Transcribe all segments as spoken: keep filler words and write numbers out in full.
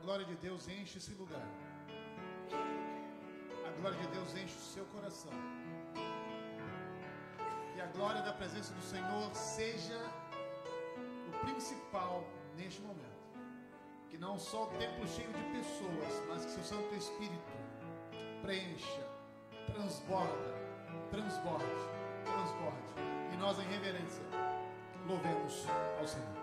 glória de Deus enche esse lugar. A glória de Deus enche o seu coração. E a glória da presença do Senhor seja o principal neste momento. Que não só o templo cheio de pessoas, mas que seu Santo Espírito preencha, transborda, transborde, transborde. E nós em reverência louvemos ao Senhor.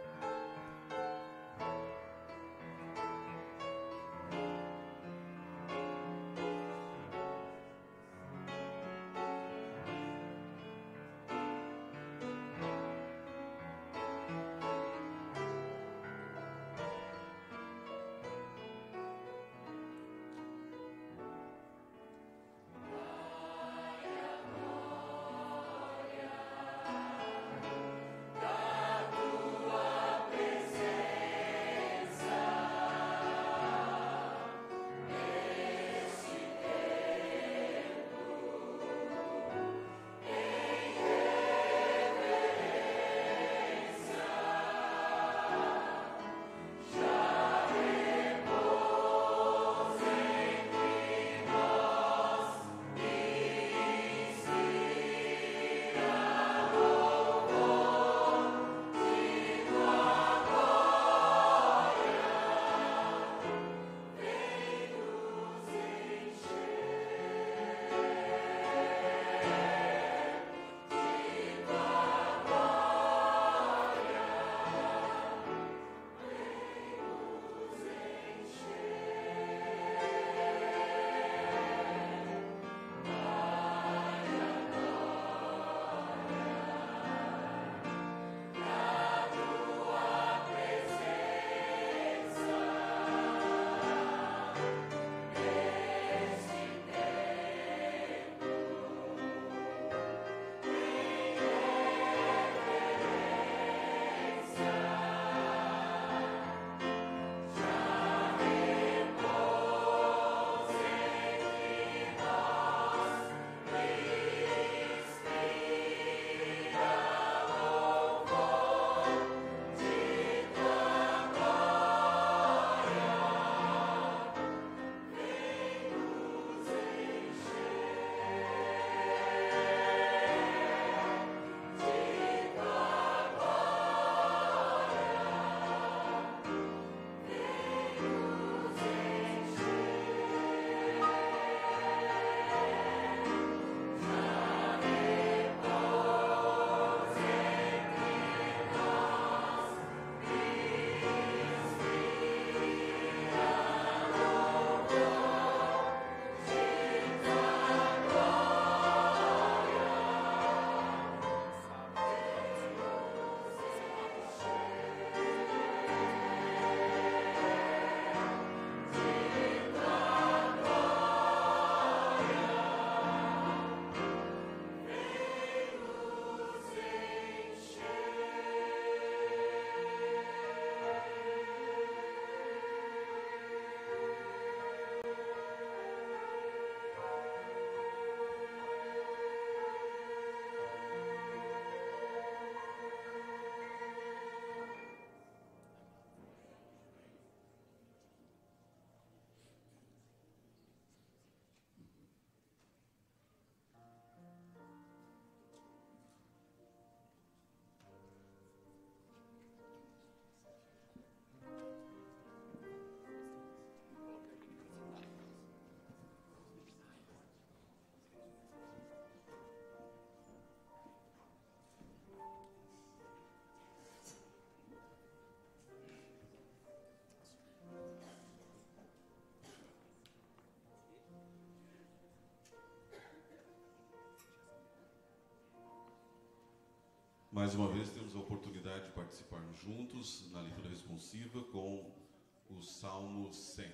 Mais uma vez temos a oportunidade de participarmos juntos na leitura responsiva com o Salmo cem.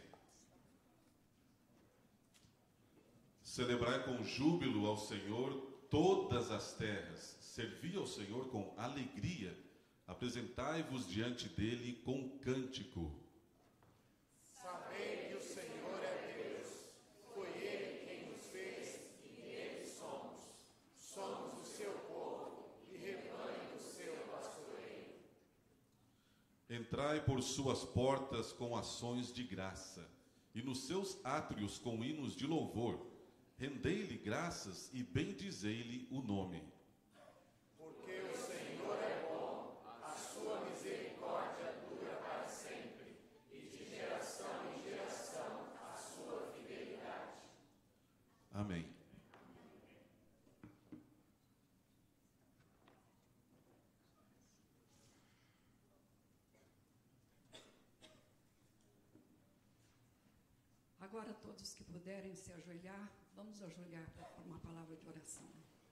Celebrai com júbilo ao Senhor todas as terras, servi ao Senhor com alegria, apresentai-vos diante dele com cântico. Sabei que o Senhor é Deus, foi Ele quem nos fez e nele somos. Somos o seu povo e rebanho do seu pastoreio. Entrai por suas portas com ações de graça, e nos seus átrios com hinos de louvor. Rendei-lhe graças e bendizei-lhe o nome. Porque o Senhor é bom, a sua misericórdia dura para sempre, e de geração em geração a sua fidelidade. Amém. Agora, todos que puderem se ajoelhar, vamos ajoelhar para uma palavra de oração.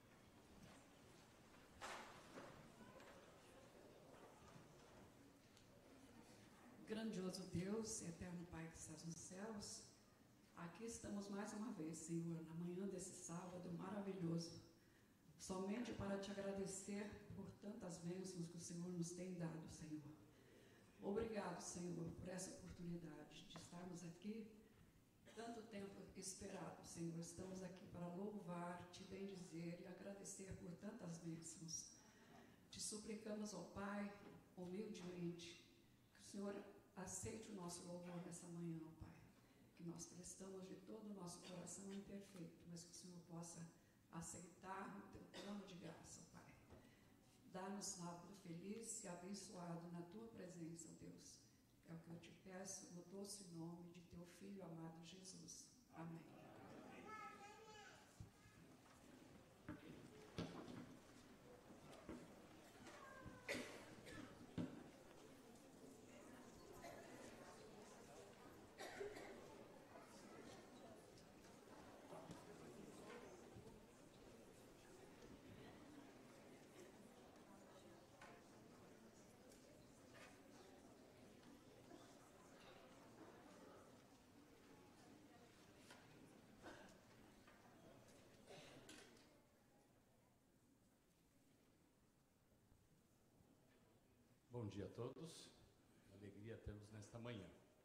Grandioso Deus, eterno Pai que estás nos céus, aqui estamos mais uma vez, Senhor, na manhã desse sábado maravilhoso, somente para te agradecer por tantas bênçãos que o Senhor nos tem dado, Senhor. Obrigado, Senhor, por essa oportunidade de estarmos aqui. Tanto tempo esperado, Senhor, estamos aqui para louvar, te bendizer e agradecer por tantas bênçãos. Te suplicamos, ó Pai, humildemente, que o Senhor aceite o nosso louvor nessa manhã, ó Pai, que nós prestamos de todo o nosso coração imperfeito, mas que o Senhor possa aceitar o teu plano de graça, ó Pai. Dá-nos sábado feliz e abençoado na tua presença, ó Deus. É o que eu te peço no doce nome de teu Filho amado Jesus. Amém. Bom dia a todos, alegria tê-los nesta manhã.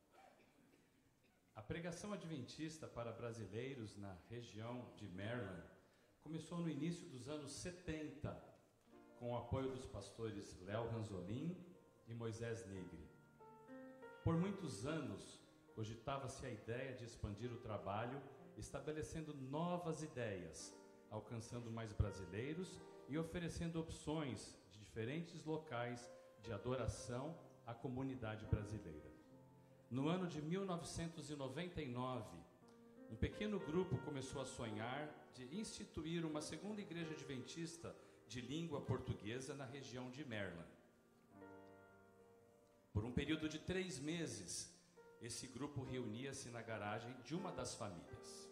A pregação adventista para brasileiros na região de Maryland começou no início dos anos setenta, com o apoio dos pastores Léo Ranzolin e Moisés Negri. Por muitos anos, cogitava-se a ideia de expandir o trabalho, estabelecendo novas ideias, alcançando mais brasileiros e oferecendo opções de diferentes locais de adoração à comunidade brasileira. No ano de mil novecentos e noventa e nove, um pequeno grupo começou a sonhar de instituir uma segunda igreja adventista de língua portuguesa na região de Maryland. Por um período de três meses, esse grupo reunia-se na garagem de uma das famílias.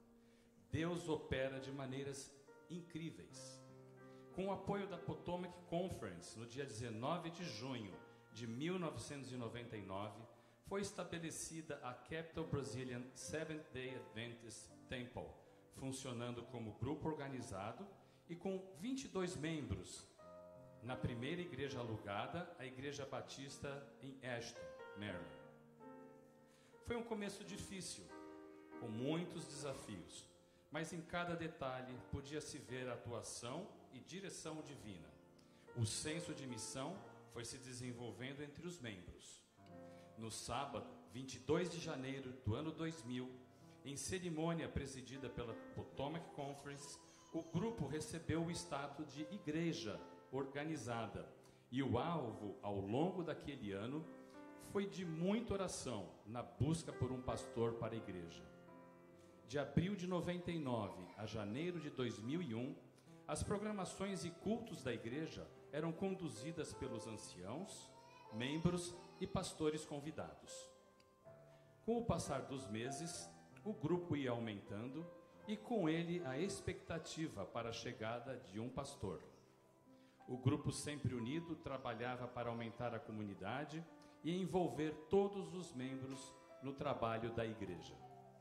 Deus opera de maneiras incríveis. Com o apoio da Potomac Conference, no dia dezenove de junho de mil novecentos e noventa e nove, foi estabelecida a Capital Brazilian Seventh-day Adventist Temple, funcionando como grupo organizado e com vinte e dois membros, na primeira igreja alugada, a Igreja Batista em Ashton, Maryland. Foi um começo difícil, com muitos desafios, mas em cada detalhe podia-se ver a atuação e direção divina. O senso de missão foi se desenvolvendo entre os membros. No sábado, vinte e dois de janeiro do ano dois mil, em cerimônia presidida pela Potomac Conference, o grupo recebeu o status de igreja organizada, e o alvo, ao longo daquele ano, foi de muita oração na busca por um pastor para a igreja. De abril de noventa e nove a janeiro de dois mil e um, as programações e cultos da igreja eram conduzidas pelos anciãos, membros e pastores convidados. Com o passar dos meses, o grupo ia aumentando e com ele a expectativa para a chegada de um pastor. O grupo sempre unido trabalhava para aumentar a comunidade e envolver todos os membros no trabalho da igreja.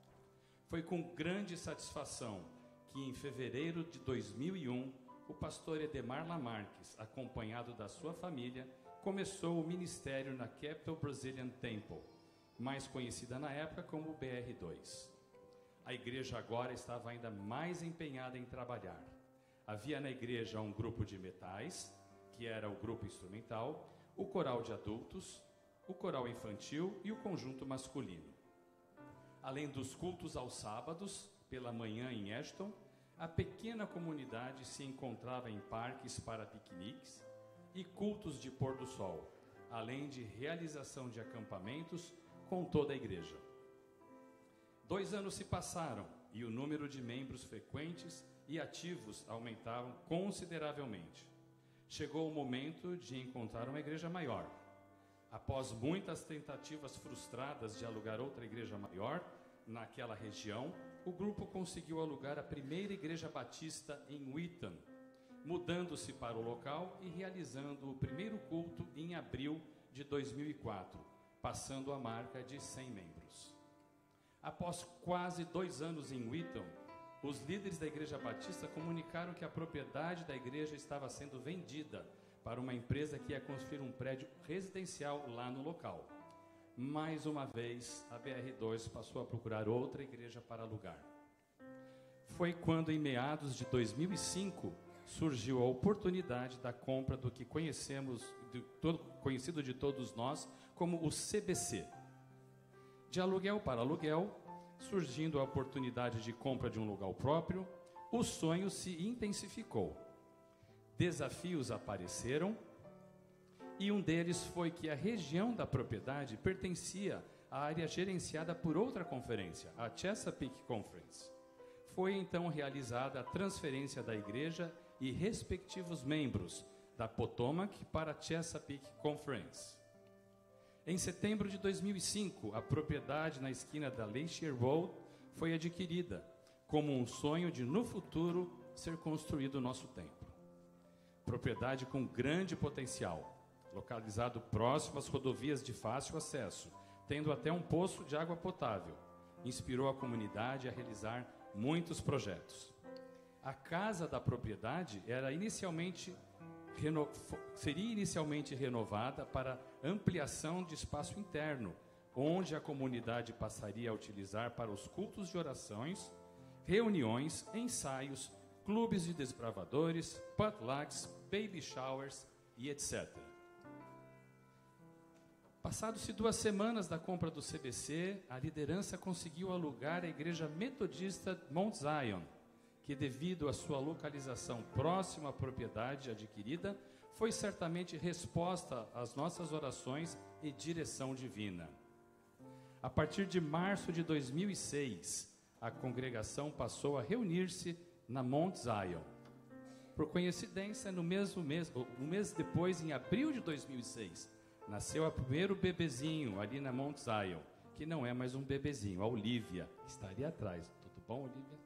Foi com grande satisfação que em fevereiro de dois mil e um, o pastor Edemar Lamarques, acompanhado da sua família, começou o ministério na Capital Brazilian Temple, mais conhecida na época como B R dois. A igreja agora estava ainda mais empenhada em trabalhar. Havia na igreja um grupo de metais, que era o grupo instrumental, o coral de adultos, o coral infantil e o conjunto masculino. Além dos cultos aos sábados, pela manhã em Ashton, a pequena comunidade se encontrava em parques para piqueniques e cultos de pôr do sol, além de realização de acampamentos com toda a igreja. Dois anos se passaram e o número de membros frequentes e ativos aumentavam consideravelmente. Chegou o momento de encontrar uma igreja maior. Após muitas tentativas frustradas de alugar outra igreja maior naquela região, o grupo conseguiu alugar a primeira igreja batista em Wheaton, mudando-se para o local e realizando o primeiro culto em abril de dois mil e quatro, passando a marca de cem membros. Após quase dois anos em Wheaton, os líderes da igreja batista comunicaram que a propriedade da igreja estava sendo vendida para uma empresa que ia construir um prédio residencial lá no local. Mais uma vez, a B R dois passou a procurar outra igreja para alugar. Foi quando, em meados de dois mil e cinco, surgiu a oportunidade da compra do que conhecemos, de todo, conhecido de todos nós como o C B C. De aluguel para aluguel, surgindo a oportunidade de compra de um lugar próprio, o sonho se intensificou. Desafios apareceram, e um deles foi que a região da propriedade pertencia à área gerenciada por outra conferência, a Chesapeake Conference. Foi então realizada a transferência da igreja e respectivos membros da Potomac para a Chesapeake Conference. Em setembro de dois mil e cinco, a propriedade na esquina da Leisure Road foi adquirida, como um sonho de, no futuro, ser construído o nosso templo. Propriedade com grande potencial, localizado próximo às rodovias de fácil acesso, tendo até um poço de água potável, inspirou a comunidade a realizar muitos projetos. A casa da propriedade era inicialmente reno... seria inicialmente renovada para ampliação de espaço interno, onde a comunidade passaria a utilizar para os cultos de orações, reuniões, ensaios, clubes de desbravadores, potlucks, baby showers e etcétera. Passados-se duas semanas da compra do C B C, a liderança conseguiu alugar a igreja metodista Mount Zion, que, devido à sua localização próxima à propriedade adquirida, foi certamente resposta às nossas orações e direção divina. A partir de março de dois mil e seis, a congregação passou a reunir-se na Mount Zion. Por coincidência, no mesmo mês, um mês depois, em abril de dois mil e seis, nasceu o primeiro bebezinho ali na Mount Zion, que não é mais um bebezinho, a Olivia, que está ali atrás. Tudo bom, Olivia?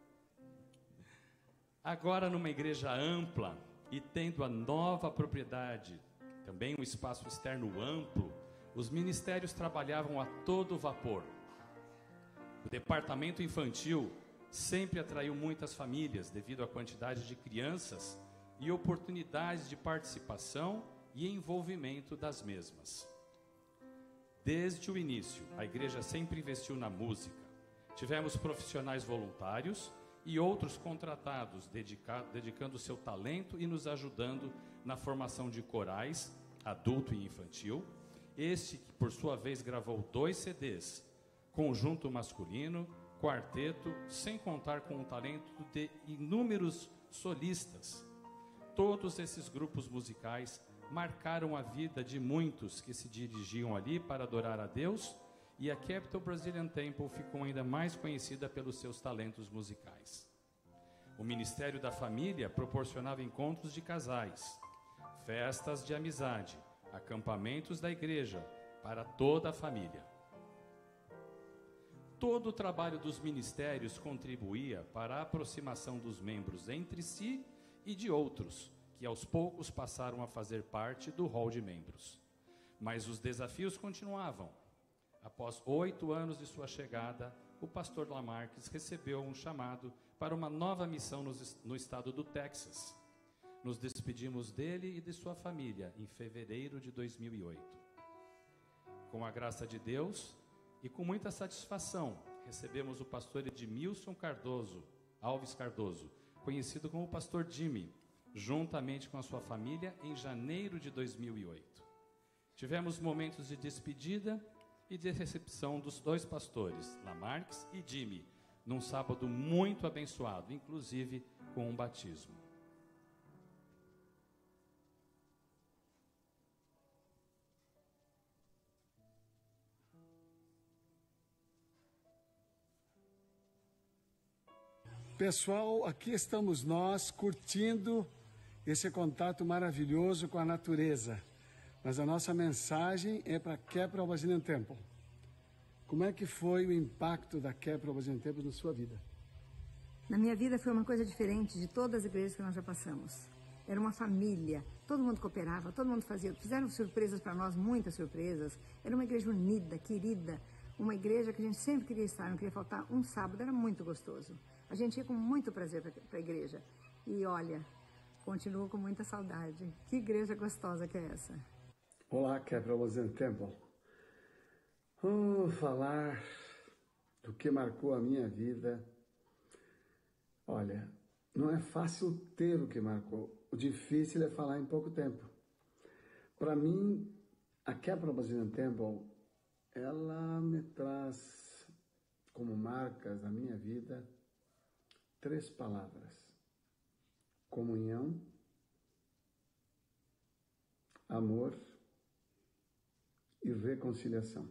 Agora, numa igreja ampla e tendo a nova propriedade, também um espaço externo amplo, os ministérios trabalhavam a todo vapor. O departamento infantil sempre atraiu muitas famílias devido à quantidade de crianças e oportunidades de participação e envolvimento das mesmas. Desde o início, a igreja sempre investiu na música. Tivemos profissionais voluntários e outros contratados, dedica- dedicando seu talento e nos ajudando na formação de corais, adulto e infantil. Este, que por sua vez gravou dois C Ds, conjunto masculino, quarteto, sem contar com o talento de inúmeros solistas. Todos esses grupos musicais marcaram a vida de muitos que se dirigiam ali para adorar a Deus, e a Capital Brazilian Temple ficou ainda mais conhecida pelos seus talentos musicais. O Ministério da Família proporcionava encontros de casais, festas de amizade, acampamentos da igreja para toda a família. Todo o trabalho dos ministérios contribuía para a aproximação dos membros entre si e de outros, que aos poucos passaram a fazer parte do hall de membros. Mas os desafios continuavam. Após oito anos de sua chegada, o pastor Lamarques recebeu um chamado para uma nova missão no estado do Texas. Nos despedimos dele e de sua família em fevereiro de dois mil e oito. Com a graça de Deus e com muita satisfação, recebemos o pastor Edmilson Cardoso, Alves Cardoso, conhecido como pastor Jimmy, juntamente com a sua família, em janeiro de dois mil e oito. Tivemos momentos de despedida e de recepção dos dois pastores, Lamarques e Jimmy, num sábado muito abençoado, inclusive com um batismo. Pessoal, aqui estamos nós curtindo esse contato maravilhoso com a natureza. Mas a nossa mensagem é para a Capital Brazilian Temple. Como é que foi o impacto da Capital Brazilian Temple na sua vida? Na minha vida foi uma coisa diferente de todas as igrejas que nós já passamos. Era uma família, todo mundo cooperava, todo mundo fazia. Fizeram surpresas para nós, muitas surpresas. Era uma igreja unida, querida. Uma igreja que a gente sempre queria estar, não queria faltar um sábado, era muito gostoso. A gente ia com muito prazer para a igreja. E olha, continuo com muita saudade. Que igreja gostosa que é essa. Olá, Capital Brazilian Temple. Oh, falar do que marcou a minha vida. Olha, não é fácil ter o que marcou. O difícil é falar em pouco tempo. Para mim, a Capital Brazilian Temple, ela me traz como marcas na minha vida três palavras: comunhão, amor e reconciliação.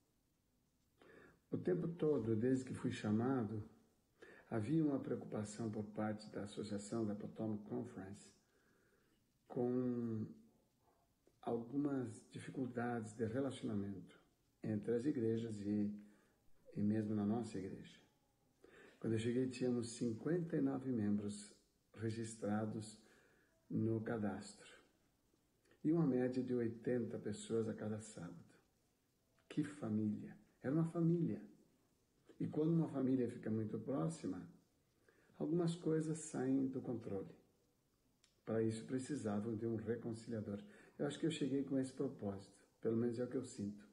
O tempo todo, desde que fui chamado, havia uma preocupação por parte da associação da Potomac Conference com algumas dificuldades de relacionamento entre as igrejas e, e mesmo na nossa igreja. Quando eu cheguei, tínhamos cinquenta e nove membros registrados no cadastro e uma média de oitenta pessoas a cada sábado. Que família! Era uma família. E quando uma família fica muito próxima, algumas coisas saem do controle. Para isso precisavam de um reconciliador. Eu acho que eu cheguei com esse propósito, pelo menos é o que eu sinto.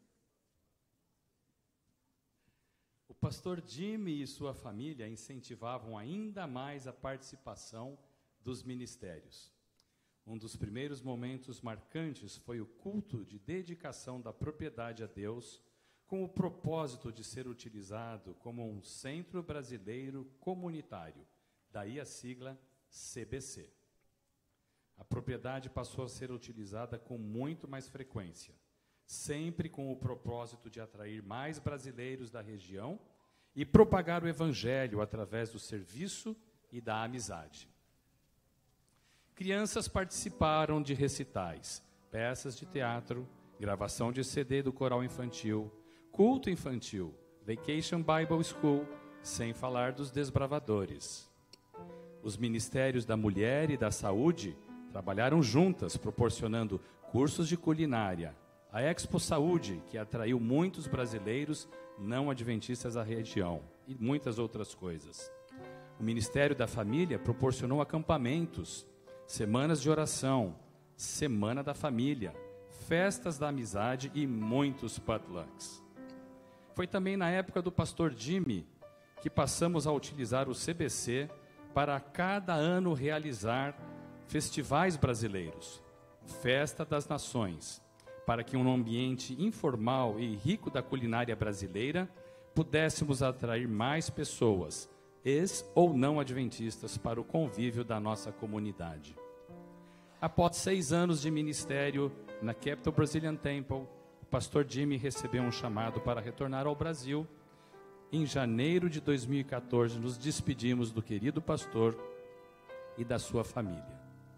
O pastor Jimmy e sua família incentivavam ainda mais a participação dos ministérios. Um dos primeiros momentos marcantes foi o culto de dedicação da propriedade a Deus, com o propósito de ser utilizado como um centro brasileiro comunitário, daí a sigla C B C. A propriedade passou a ser utilizada com muito mais frequência, sempre com o propósito de atrair mais brasileiros da região e propagar o evangelho através do serviço e da amizade. Crianças participaram de recitais, peças de teatro, gravação de C D do coral infantil, culto infantil, Vacation Bible School, sem falar dos desbravadores. Os ministérios da mulher e da saúde trabalharam juntas, proporcionando cursos de culinária, a Expo Saúde, que atraiu muitos brasileiros não adventistas à região, e muitas outras coisas. O Ministério da Família proporcionou acampamentos, semanas de oração, Semana da Família, festas da amizade e muitos potlucks. Foi também na época do pastor Jimmy que passamos a utilizar o C B C para cada ano realizar festivais brasileiros, Festa das Nações, para que, em um ambiente informal e rico da culinária brasileira, pudéssemos atrair mais pessoas, ex ou não adventistas, para o convívio da nossa comunidade. Após seis anos de ministério na Capital Brazilian Temple, o pastor Jimmy recebeu um chamado para retornar ao Brasil. Em janeiro de dois mil e quatorze, nos despedimos do querido pastor e da sua família.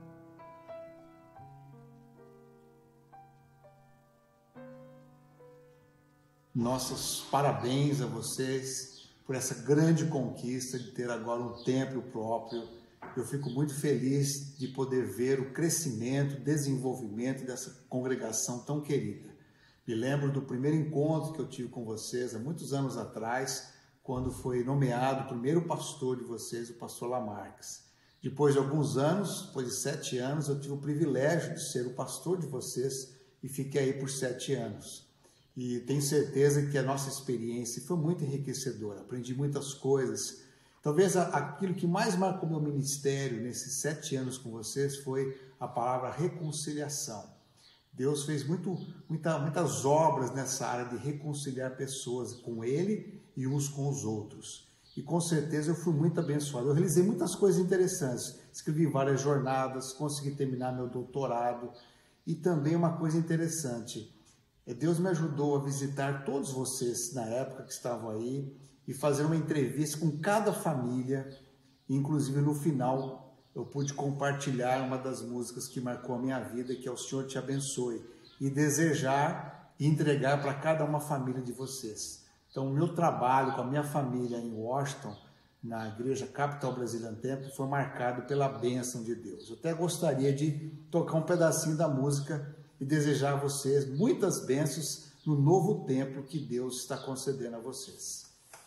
Nossos parabéns a vocês por essa grande conquista de ter agora um templo próprio. Eu fico muito feliz de poder ver o crescimento, desenvolvimento dessa congregação tão querida. Me lembro do primeiro encontro que eu tive com vocês há muitos anos atrás, quando foi nomeado o primeiro pastor de vocês, o pastor Lamarques. Depois de alguns anos, depois de sete anos, eu tive o privilégio de ser o pastor de vocês e fiquei aí por sete anos. E tenho certeza que a nossa experiência foi muito enriquecedora, aprendi muitas coisas. Talvez aquilo que mais marcou meu ministério nesses sete anos com vocês foi a palavra reconciliação. Deus fez muito, muita, muitas obras nessa área de reconciliar pessoas com Ele e uns com os outros. E com certeza eu fui muito abençoado. Eu realizei muitas coisas interessantes. Escrevi várias jornadas, consegui terminar meu doutorado. E também uma coisa interessante, Deus me ajudou a visitar todos vocês na época que estavam aí e fazer uma entrevista com cada família. Inclusive no final eu pude compartilhar uma das músicas que marcou a minha vida, que é O Senhor Te Abençoe, e desejar e entregar para cada uma família de vocês. Então o meu trabalho com a minha família em Washington, na igreja Capital Brazilian Temple, foi marcado pela bênção de Deus. Eu até gostaria de tocar um pedacinho da música e desejar a vocês muitas bênçãos no novo templo que Deus está concedendo a vocês.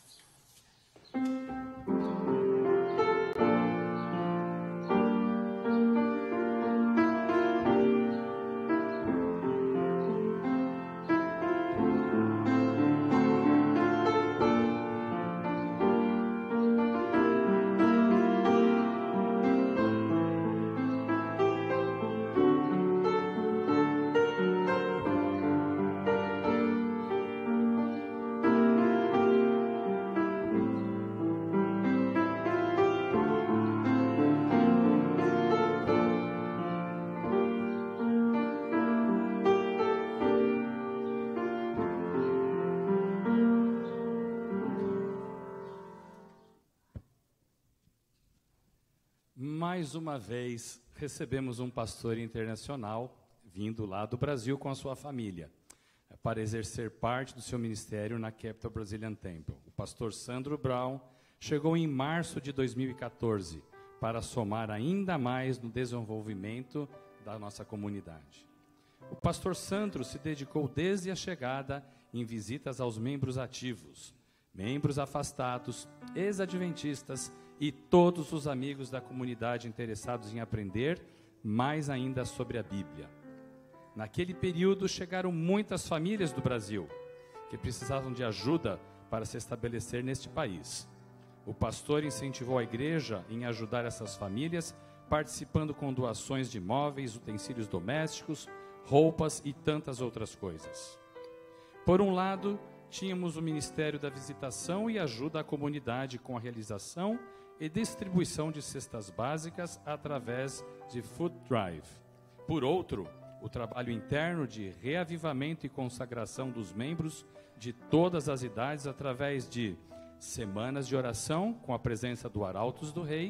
Mais uma vez, recebemos um pastor internacional vindo lá do Brasil com a sua família para exercer parte do seu ministério na Capital Brazilian Temple. O pastor Sandro Brown chegou em março de dois mil e quatorze para somar ainda mais no desenvolvimento da nossa comunidade. O pastor Sandro se dedicou desde a chegada em visitas aos membros ativos, membros afastados, ex-adventistas e todos os amigos da comunidade interessados em aprender mais ainda sobre a Bíblia. Naquele período chegaram muitas famílias do Brasil que precisavam de ajuda para se estabelecer neste país. O pastor incentivou a igreja em ajudar essas famílias, participando com doações de móveis, utensílios domésticos, roupas e tantas outras coisas. Por um lado, tínhamos o Ministério da Visitação e ajuda à comunidade com a realização e distribuição de cestas básicas através de Food Drive. Por outro, o trabalho interno de reavivamento e consagração dos membros de todas as idades através de semanas de oração com a presença do Arautos do Rei,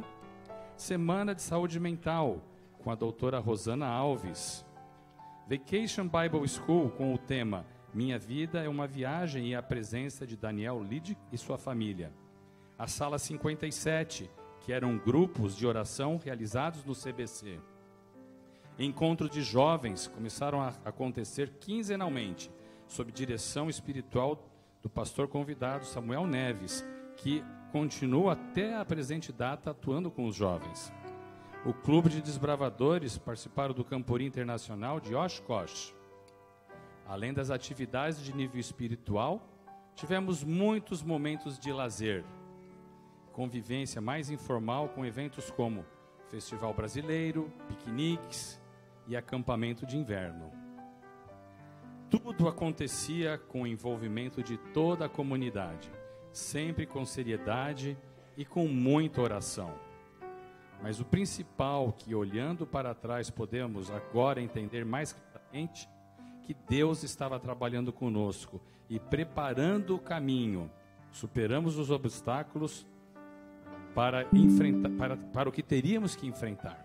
semana de saúde mental com a doutora Rosana Alves, Vacation Bible School com o tema Minha Vida é uma Viagem e a presença de Daniel Lidick e sua família, a Sala cinquenta e sete, que eram grupos de oração realizados no C B C. Encontros de jovens começaram a acontecer quinzenalmente, sob direção espiritual do pastor convidado Samuel Neves, que continua até a presente data atuando com os jovens. O Clube de Desbravadores participaram do Camporim Internacional de Oshkosh. Além das atividades de nível espiritual, tivemos muitos momentos de lazer, convivência mais informal com eventos como Festival Brasileiro, piqueniques e acampamento de inverno. Tudo acontecia com o envolvimento de toda a comunidade, sempre com seriedade e com muita oração. Mas o principal que, olhando para trás, podemos agora entender mais claramente, que Deus estava trabalhando conosco e preparando o caminho. Superamos os obstáculos para, enfrentar, para, para o que teríamos que enfrentar.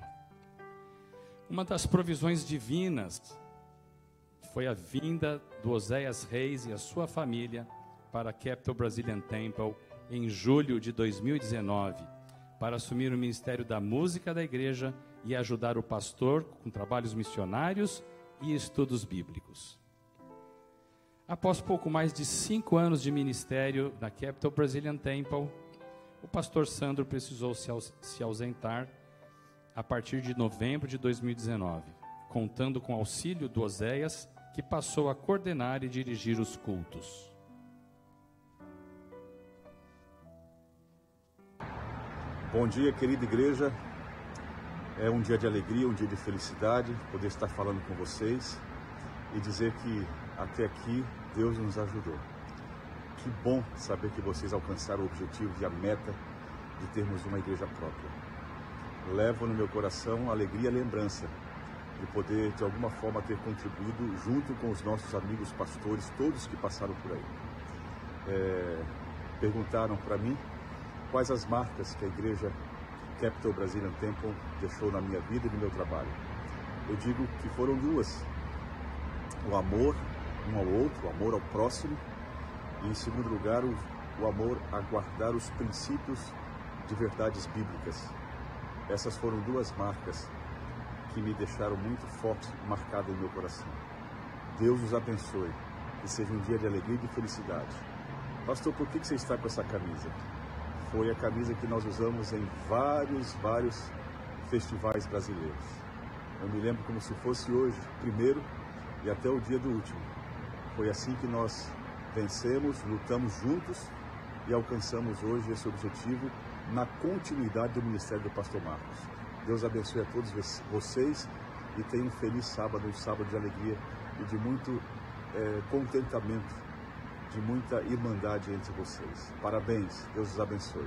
Uma das provisões divinas foi a vinda do Oséias Reis e a sua família para a Capital Brazilian Temple em julho de dois mil e dezenove, para assumir o ministério da música da igreja e ajudar o pastor com trabalhos missionários e estudos bíblicos. Após pouco mais de cinco anos de ministério na Capital Brazilian Temple, o pastor Sandro precisou se, aus- se ausentar a partir de novembro de dois mil e dezenove, contando com o auxílio do Oséias, que passou a coordenar e dirigir os cultos. Bom dia, querida igreja. É um dia de alegria, um dia de felicidade, poder estar falando com vocês. e dizer que até aqui Deus nos ajudou. Que bom saber que vocês alcançaram o objetivo e a meta de termos uma igreja própria. Levo no meu coração a alegria e a lembrança de poder, de alguma forma, ter contribuído junto com os nossos amigos pastores, todos que passaram por aí. É, perguntaram para mim quais as marcas que a igreja Capital Brazilian Temple deixou na minha vida e no meu trabalho. Eu digo que foram duas: o amor um ao outro, o amor ao próximo, e em segundo lugar o, o amor a guardar os princípios de verdades bíblicas. Essas foram duas marcas que me deixaram muito forte, marcadas em meu coração. Deus os abençoe e seja um dia de alegria e de felicidade. Pastor, por que você está com essa camisa? Foi a camisa que nós usamos em vários, vários festivais brasileiros. Eu me lembro como se fosse hoje, primeiro e até o dia do último. Foi assim que nós vencemos, lutamos juntos e alcançamos hoje esse objetivo na continuidade do ministério do pastor Marcos. Deus abençoe a todos vocês e tenham um feliz sábado, um sábado de alegria e de muito é, contentamento, de muita irmandade entre vocês. Parabéns, Deus os abençoe.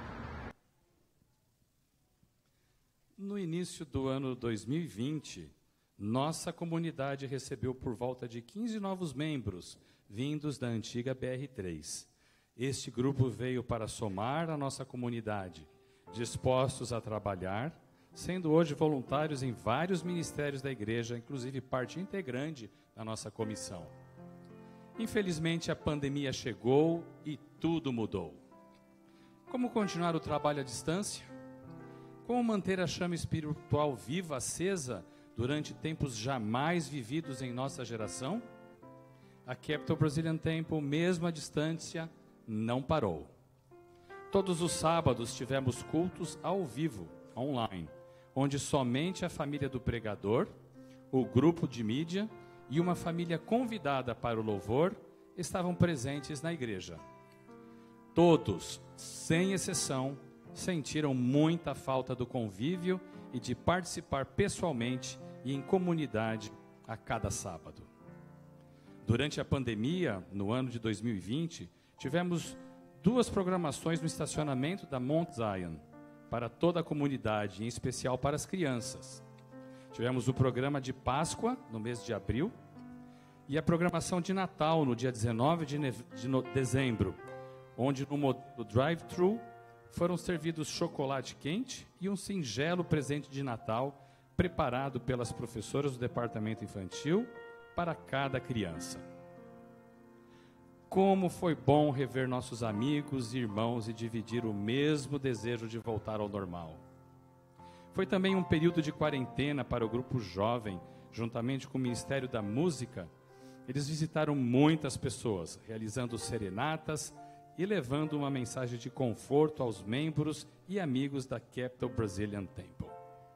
No início do ano dois mil e vinte, nossa comunidade recebeu por volta de quinze novos membros, vindos da antiga B R três. Este grupo veio para somar a nossa comunidade, dispostos a trabalhar, sendo hoje voluntários em vários ministérios da igreja, inclusive parte integrante da nossa comissão. Infelizmente, a pandemia chegou e tudo mudou. Como continuar o trabalho à distância? Como manter a chama espiritual viva, acesa, durante tempos jamais vividos em nossa geração? A Capital Brazilian Temple, mesmo à distância, não parou. Todos os sábados tivemos cultos ao vivo, online, onde somente a família do pregador, o grupo de mídia e uma família convidada para o louvor estavam presentes na igreja. Todos, sem exceção, sentiram muita falta do convívio e de participar pessoalmente e em comunidade a cada sábado. Durante a pandemia, no ano de dois mil e vinte, tivemos duas programações no estacionamento da Mount Zion, para toda a comunidade, em especial para as crianças. Tivemos o programa de Páscoa, no mês de abril, e a programação de Natal, no dia dezenove de dezembro, onde no modelo drive-thru foram servidos chocolate quente e um singelo presente de Natal, preparado pelas professoras do departamento infantil para cada criança. Como foi bom rever nossos amigos e irmãos e dividir o mesmo desejo de voltar ao normal. Foi também um período de quarentena para o grupo jovem, juntamente com o Ministério da Música. Eles visitaram muitas pessoas, realizando serenatas e levando uma mensagem de conforto aos membros e amigos da Capital Brazilian Temple.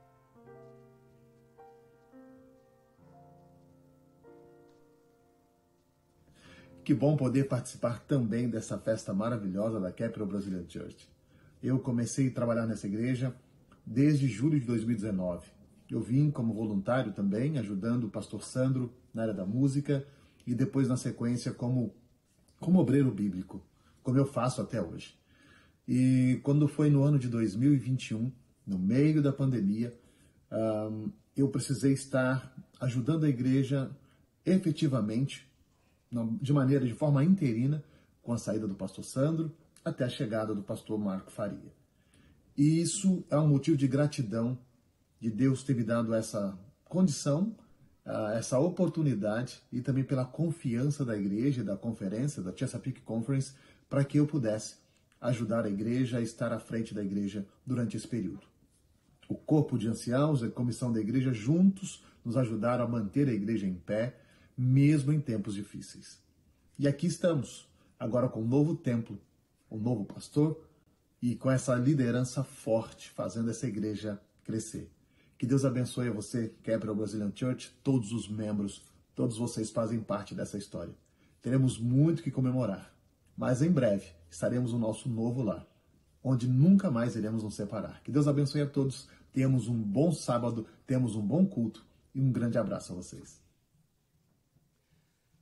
Que bom poder participar também dessa festa maravilhosa da Capital Brazilian Church. Eu comecei a trabalhar nessa igreja desde julho de dois mil e dezenove. Eu vim como voluntário também, ajudando o pastor Sandro na área da música e depois, na sequência, como, como obreiro bíblico, como eu faço até hoje. E quando foi no ano de dois mil e vinte e um, no meio da pandemia, um, eu precisei estar ajudando a igreja efetivamente, de maneira, de forma interina, com a saída do pastor Sandro até a chegada do pastor Marco Faria. E isso é um motivo de gratidão de Deus ter me dado essa condição, essa oportunidade e também pela confiança da igreja, da conferência, da Chesapeake Conference, para que eu pudesse ajudar a igreja a estar à frente da igreja durante esse período. O corpo de anciãos e a comissão da igreja juntos nos ajudaram a manter a igreja em pé, mesmo em tempos difíceis. E aqui estamos, agora com um novo templo, um novo pastor e com essa liderança forte, fazendo essa igreja crescer. Que Deus abençoe a você, Capital Brazilian Church, todos os membros, todos vocês fazem parte dessa história. Teremos muito que comemorar, mas em breve estaremos no nosso novo lar, onde nunca mais iremos nos separar. Que Deus abençoe a todos, tenhamos um bom sábado, temos um bom culto e um grande abraço a vocês.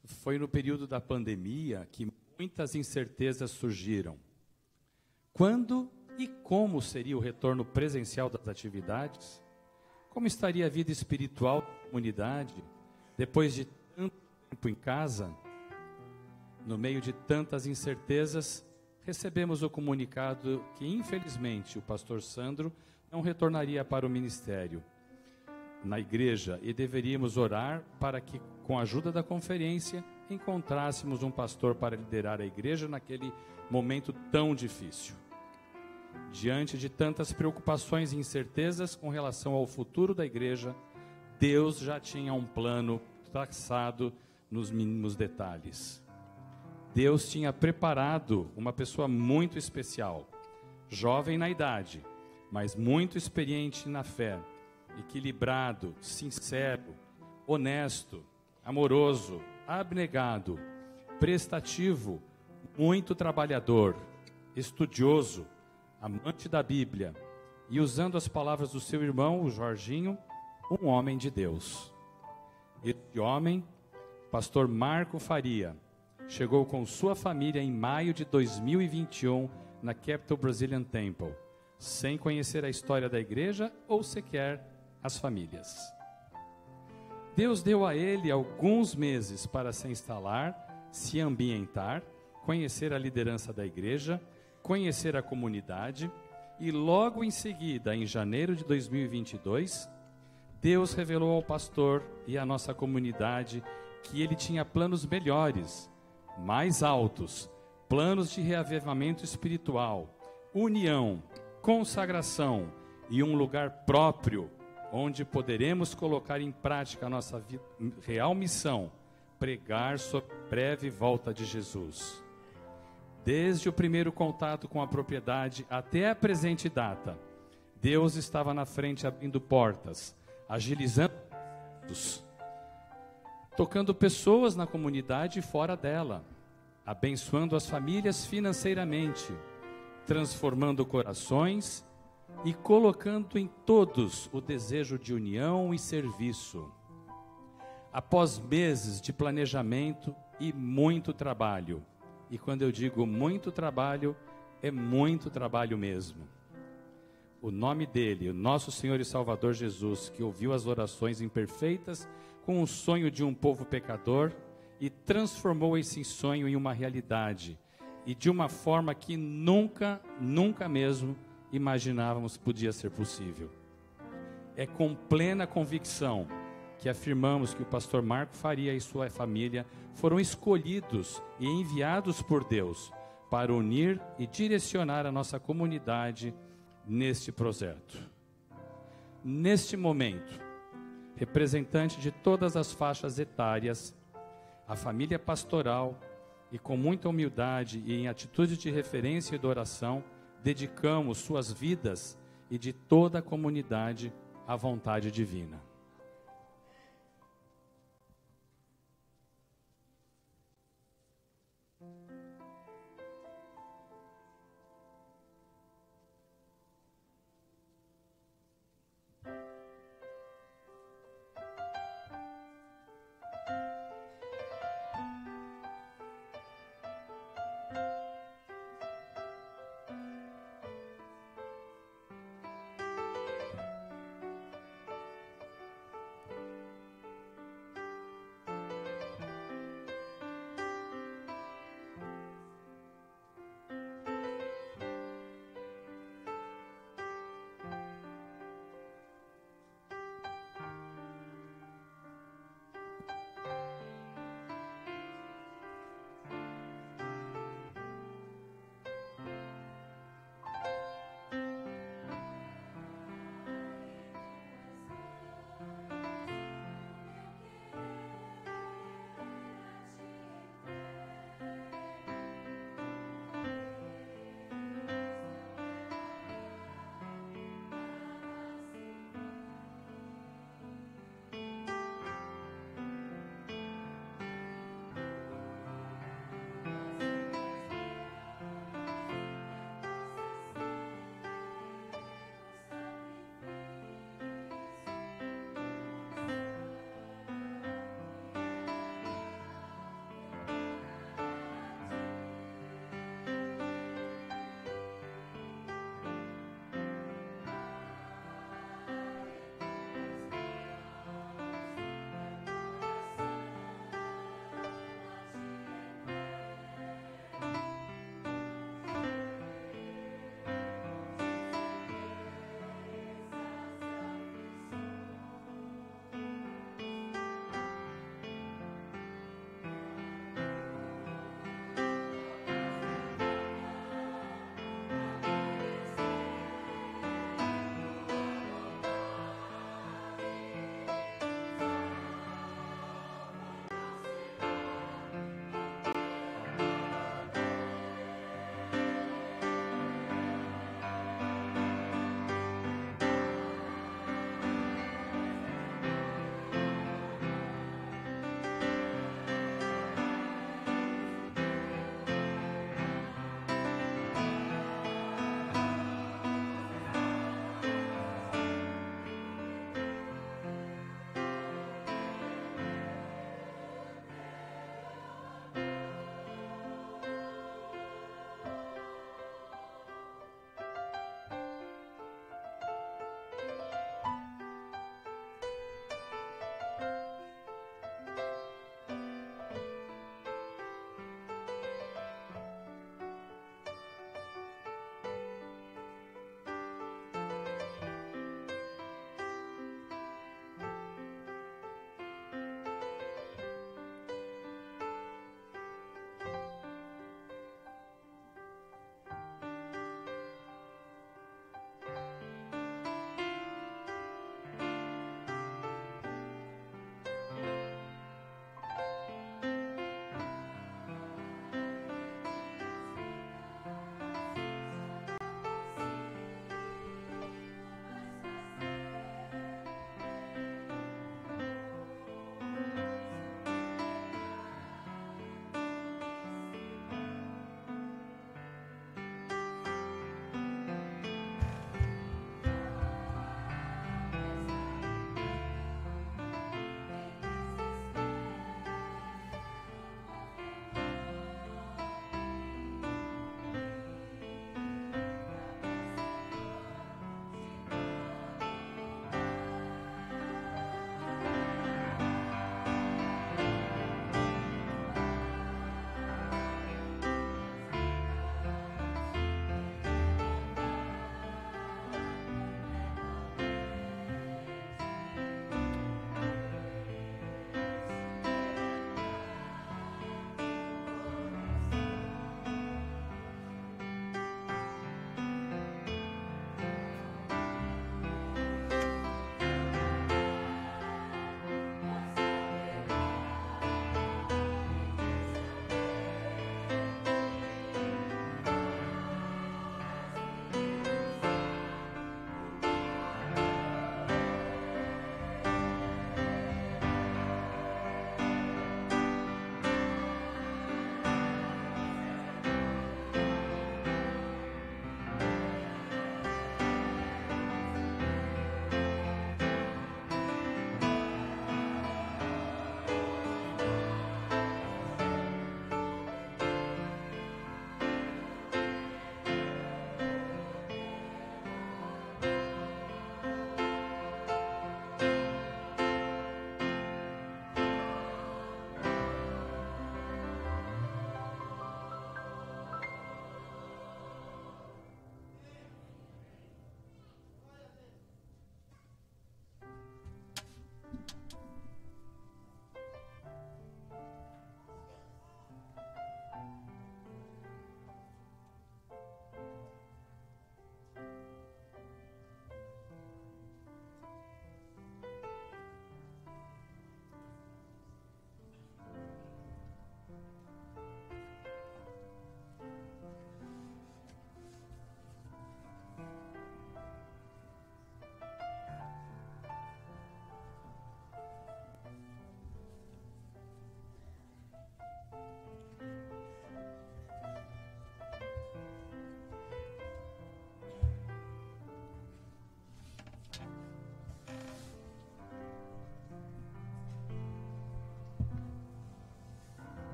foi no período da pandemia que muitas incertezas surgiram. Quando e como seria o retorno presencial das atividades? Como estaria a vida espiritual da comunidade depois de tanto tempo em casa? No meio de tantas incertezas, recebemos o comunicado que, infelizmente, o pastor Sandro não retornaria para o ministério na igreja e deveríamos orar para que, com a ajuda da conferência, encontrássemos um pastor para liderar a igreja naquele momento tão difícil. Diante de tantas preocupações e incertezas com relação ao futuro da igreja, Deus já tinha um plano traçado nos mínimos detalhes. Deus tinha preparado uma pessoa muito especial, jovem na idade, mas muito experiente na fé, equilibrado, sincero, honesto, amoroso, abnegado, prestativo, muito trabalhador, estudioso, amante da Bíblia e, usando as palavras do seu irmão, o Jorginho, um homem de Deus. Este homem, pastor Marco Faria, chegou com sua família em maio de dois mil e vinte e um na Capital Brazilian Temple, sem conhecer a história da igreja ou sequer as famílias. Deus deu a ele alguns meses para se instalar, se ambientar, conhecer a liderança da igreja, conhecer a comunidade e logo em seguida, em janeiro de dois mil e vinte e dois, Deus revelou ao pastor e à nossa comunidade que ele tinha planos melhores, mais altos, planos de reavivamento espiritual, união, consagração e um lugar próprio onde poderemos colocar em prática a nossa vi- real missão, pregar sobre a breve volta de Jesus. Desde o primeiro contato com a propriedade até a presente data, Deus estava na frente abrindo portas, agilizando, tocando pessoas na comunidade e fora dela, abençoando as famílias financeiramente, transformando corações e colocando em todos o desejo de união e serviço. Após meses de planejamento e muito trabalho, e quando eu digo muito trabalho, é muito trabalho mesmo. O nome dele, o nosso Senhor e Salvador Jesus, que ouviu as orações imperfeitas com o sonho de um povo pecador e transformou esse sonho em uma realidade, e de uma forma que nunca, nunca mesmo imaginávamos podia ser possível. É com plena convicção que afirmamos que o pastor Marco Faria e sua família foram escolhidos e enviados por Deus para unir e direcionar a nossa comunidade neste projeto. Neste momento, representante de todas as faixas etárias, a família pastoral, e com muita humildade e em atitude de referência e de oração, dedicamos suas vidas e de toda a comunidade à vontade divina.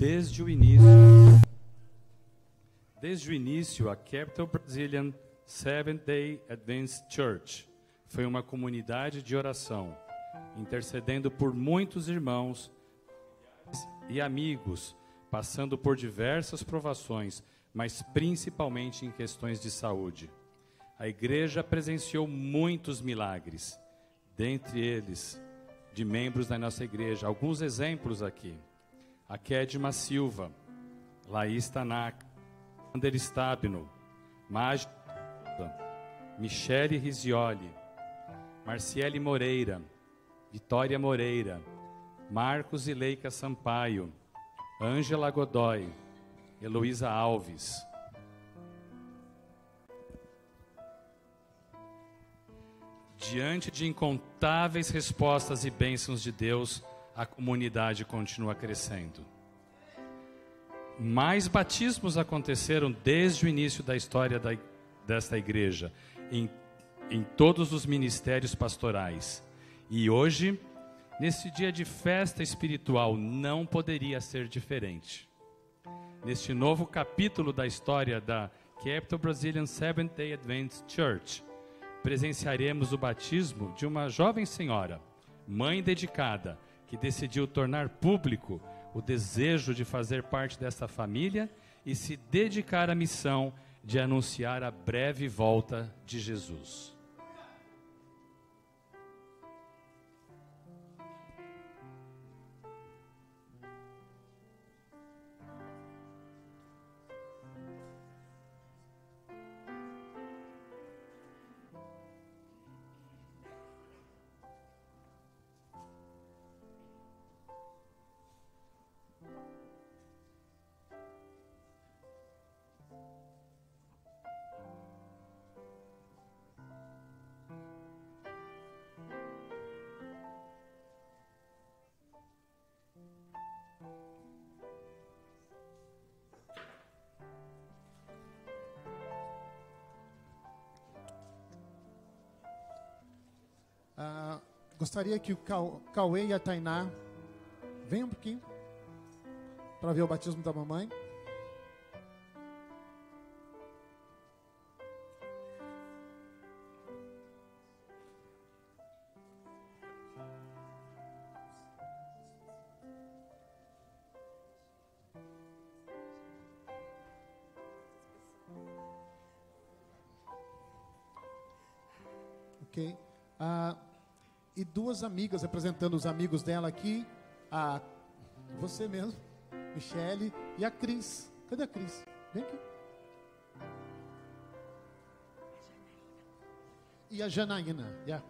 Desde o início, desde o início, a Capital Brazilian Seventh-day Adventist Church foi uma comunidade de oração, intercedendo por muitos irmãos e amigos, passando por diversas provações, mas principalmente em questões de saúde. A igreja presenciou muitos milagres, dentre eles, de membros da nossa igreja. Alguns exemplos aqui. A Kedma Silva, Laís Tanaka, Ander Stabno, Magi, Michele Risioli, Marciele Moreira, Vitória Moreira, Marcos e Leica Sampaio, Ângela Godoy, Heloísa Alves. Diante de incontáveis respostas e bênçãos de Deus, a comunidade continua crescendo. Mais batismos aconteceram desde o início da história da, desta igreja, em, em todos os ministérios pastorais. E hoje, nesse dia de festa espiritual, não poderia ser diferente. Neste novo capítulo da história da Capital Brazilian Seventh-day Adventist Church, presenciaremos o batismo de uma jovem senhora, mãe dedicada, que decidiu tornar público o desejo de fazer parte dessa família e se dedicar à missão de anunciar a breve volta de Jesus. Ah, gostaria que o Cauê e a Tainá venham um pouquinho para ver o batismo da mamãe. Ok. Ah, e duas amigas representando os amigos dela aqui, a você mesmo, Michele, e a Cris. Cadê a Cris? Vem aqui. E a Janaína. Yeah.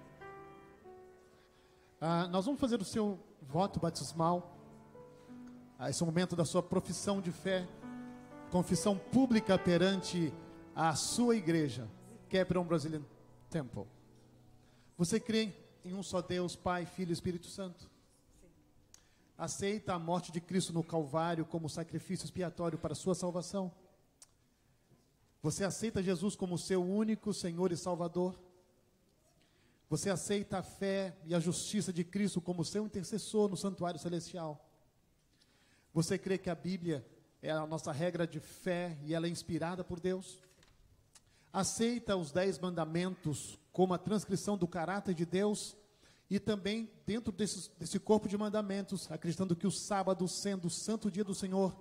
Ah, nós vamos fazer o seu voto batismal. Ah, esse é o momento da sua profissão de fé, confissão pública perante a sua igreja, Capital Brazilian Temple. Você crê em um só Deus, Pai, Filho e Espírito Santo? Sim. Aceita a morte de Cristo no Calvário como sacrifício expiatório para a sua salvação? Você aceita Jesus como seu único Senhor e Salvador? Você aceita a fé e a justiça de Cristo como seu intercessor no santuário celestial? Você crê que a Bíblia é a nossa regra de fé e ela é inspirada por Deus? Aceita os dez mandamentos como a transcrição do caráter de Deus e também dentro desse, desse corpo de mandamentos, acreditando que o sábado, sendo o santo dia do Senhor,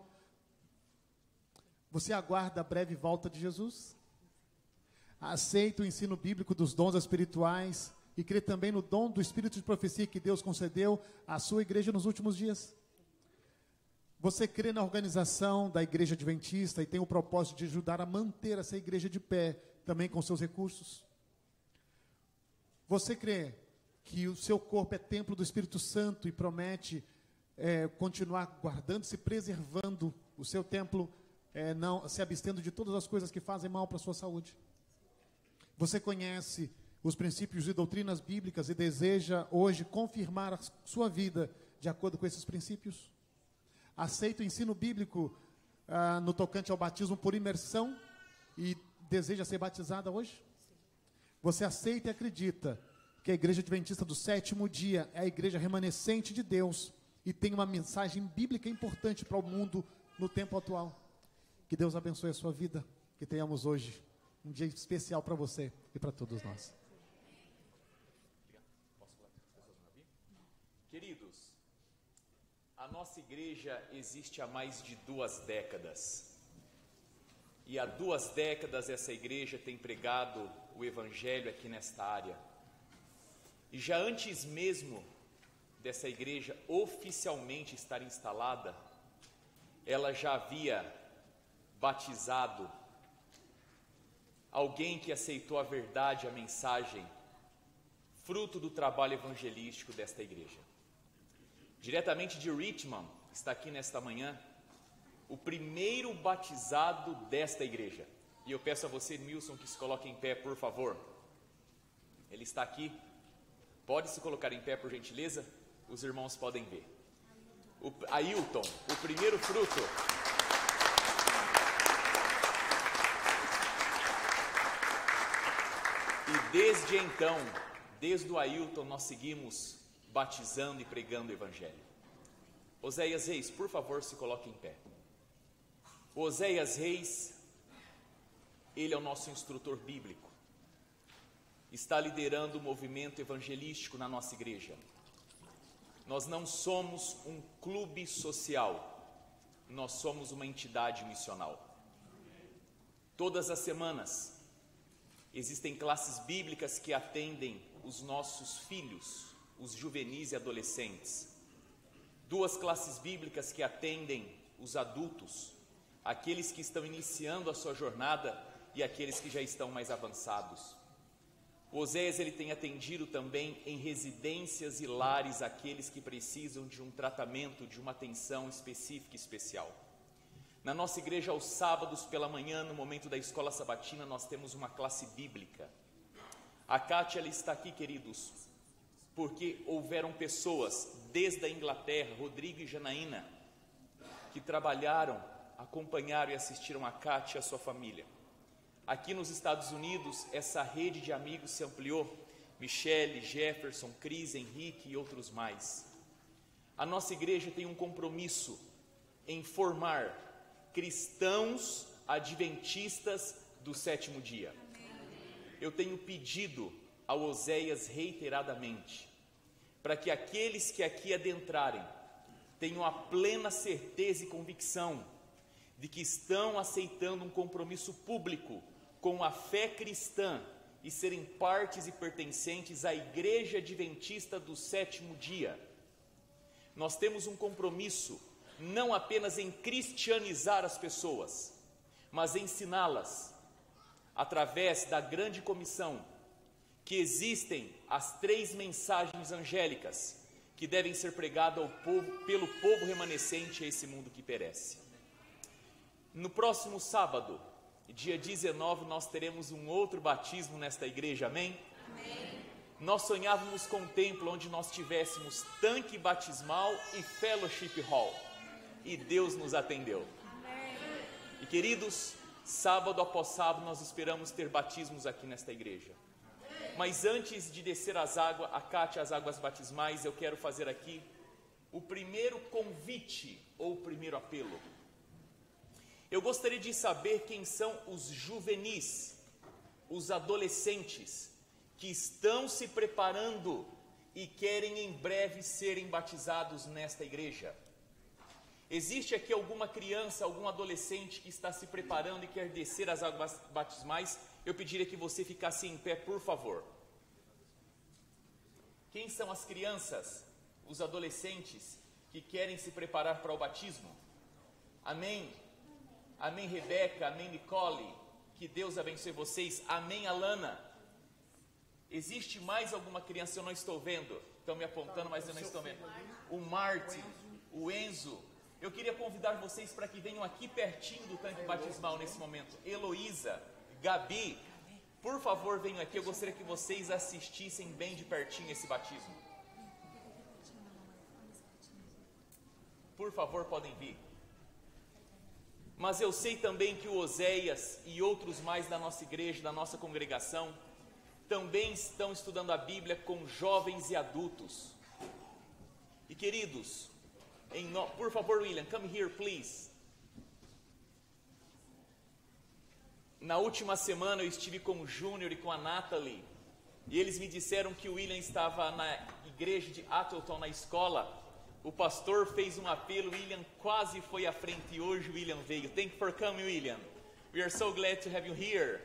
você aguarda a breve volta de Jesus? Aceita o ensino bíblico dos dons espirituais e crê também no dom do espírito de profecia que Deus concedeu à sua igreja nos últimos dias? Você crê na organização da igreja adventista e tem o propósito de ajudar a manter essa igreja de pé, também com seus recursos? Você crê que o seu corpo é templo do Espírito Santo e promete é, continuar guardando-se, preservando o seu templo, é, não se abstendo de todas as coisas que fazem mal para a sua saúde? Você conhece os princípios e doutrinas bíblicas e deseja hoje confirmar a sua vida de acordo com esses princípios? Aceita o ensino bíblico ah, no tocante ao batismo por imersão e deseja ser batizada hoje? Você aceita e acredita que a igreja adventista do sétimo dia é a igreja remanescente de Deus e tem uma mensagem bíblica importante para o mundo no tempo atual. Que Deus abençoe a sua vida, que tenhamos hoje um dia especial para você e para todos nós. Queridos, a nossa igreja existe há mais de duas décadas. E há duas décadas essa igreja tem pregado o evangelho aqui nesta área. E já antes mesmo dessa igreja oficialmente estar instalada, ela já havia batizado alguém que aceitou a verdade, a mensagem, fruto do trabalho evangelístico desta igreja. Diretamente de Richmond, está aqui nesta manhã, o primeiro batizado desta igreja. E eu peço a você, Nilson, que se coloque em pé, por favor. Ele está aqui. Pode se colocar em pé, por gentileza? Os irmãos podem ver. O Ailton, o primeiro fruto. E desde então, desde o Ailton, nós seguimos batizando e pregando o evangelho. Oséias Reis, por favor, se coloque em pé. O Oséias Reis, ele é o nosso instrutor bíblico. Está liderando o movimento evangelístico na nossa igreja. Nós não somos um clube social, nós somos uma entidade missional. Todas as semanas existem classes bíblicas que atendem os nossos filhos, os juvenis e adolescentes. Duas classes bíblicas que atendem os adultos, aqueles que estão iniciando a sua jornada e aqueles que já estão mais avançados. O Oséias, ele tem atendido também em residências e lares aqueles que precisam de um tratamento, de uma atenção específica e especial. Na nossa igreja, aos sábados pela manhã, no momento da escola sabatina, nós temos uma classe bíblica. A Kátia, ela está aqui, queridos, porque houveram pessoas desde a Inglaterra, Rodrigo e Janaína, que trabalharam, acompanharam e assistiram a Kátia e a sua família. Aqui nos Estados Unidos, essa rede de amigos se ampliou. Michele, Jefferson, Cris, Henrique e outros mais. A nossa igreja tem um compromisso em formar cristãos adventistas do sétimo dia. Eu tenho pedido ao Oséias reiteradamente, para que aqueles que aqui adentrarem tenham a plena certeza e convicção de que estão aceitando um compromisso público com a fé cristã e serem partes e pertencentes à Igreja Adventista do sétimo dia. Nós temos um compromisso não apenas em cristianizar as pessoas, mas ensiná-las através da grande comissão que existem as três mensagens angélicas que devem ser pregadas ao povo, pelo povo remanescente a esse mundo que perece. No próximo sábado, dia dezenove, nós teremos um outro batismo nesta igreja, amém? Amém. Nós sonhávamos com um templo onde nós tivéssemos tanque batismal e fellowship hall, e Deus nos atendeu. Amém. E queridos, sábado após sábado nós esperamos ter batismos aqui nesta igreja. Mas antes de descer as águas, a Kátia, as águas batismais, eu quero fazer aqui o primeiro convite ou o primeiro apelo. Eu gostaria de saber quem são os juvenis, os adolescentes, que estão se preparando e querem em breve serem batizados nesta igreja. Existe aqui alguma criança, algum adolescente que está se preparando e quer descer as águas batismais? Eu pediria que você ficasse em pé, por favor. Quem são as crianças, os adolescentes que querem se preparar para o batismo? Amém. Amém, Rebeca, amém, Nicole, que Deus abençoe vocês, amém, Alana. Existe mais alguma criança? Eu não estou vendo, estão me apontando, mas eu não estou vendo. O Martin, o Enzo, eu queria convidar vocês para que venham aqui pertinho do tanque batismal nesse momento. Heloísa, Gabi, por favor venham aqui, eu gostaria que vocês assistissem bem de pertinho esse batismo. Por favor, podem vir. Mas eu sei também que o Oséias e outros mais da nossa igreja, da nossa congregação, também estão estudando a Bíblia com jovens e adultos. E queridos, Em no... Por favor, William, come here, please. Na última semana eu estive com o Júnior e com a Natalie, e eles me disseram que o William estava na igreja de Atherton, na escola. O pastor fez um apelo, o William quase foi à frente e hoje o William veio. Thank you for coming, William. We are so glad to have you here.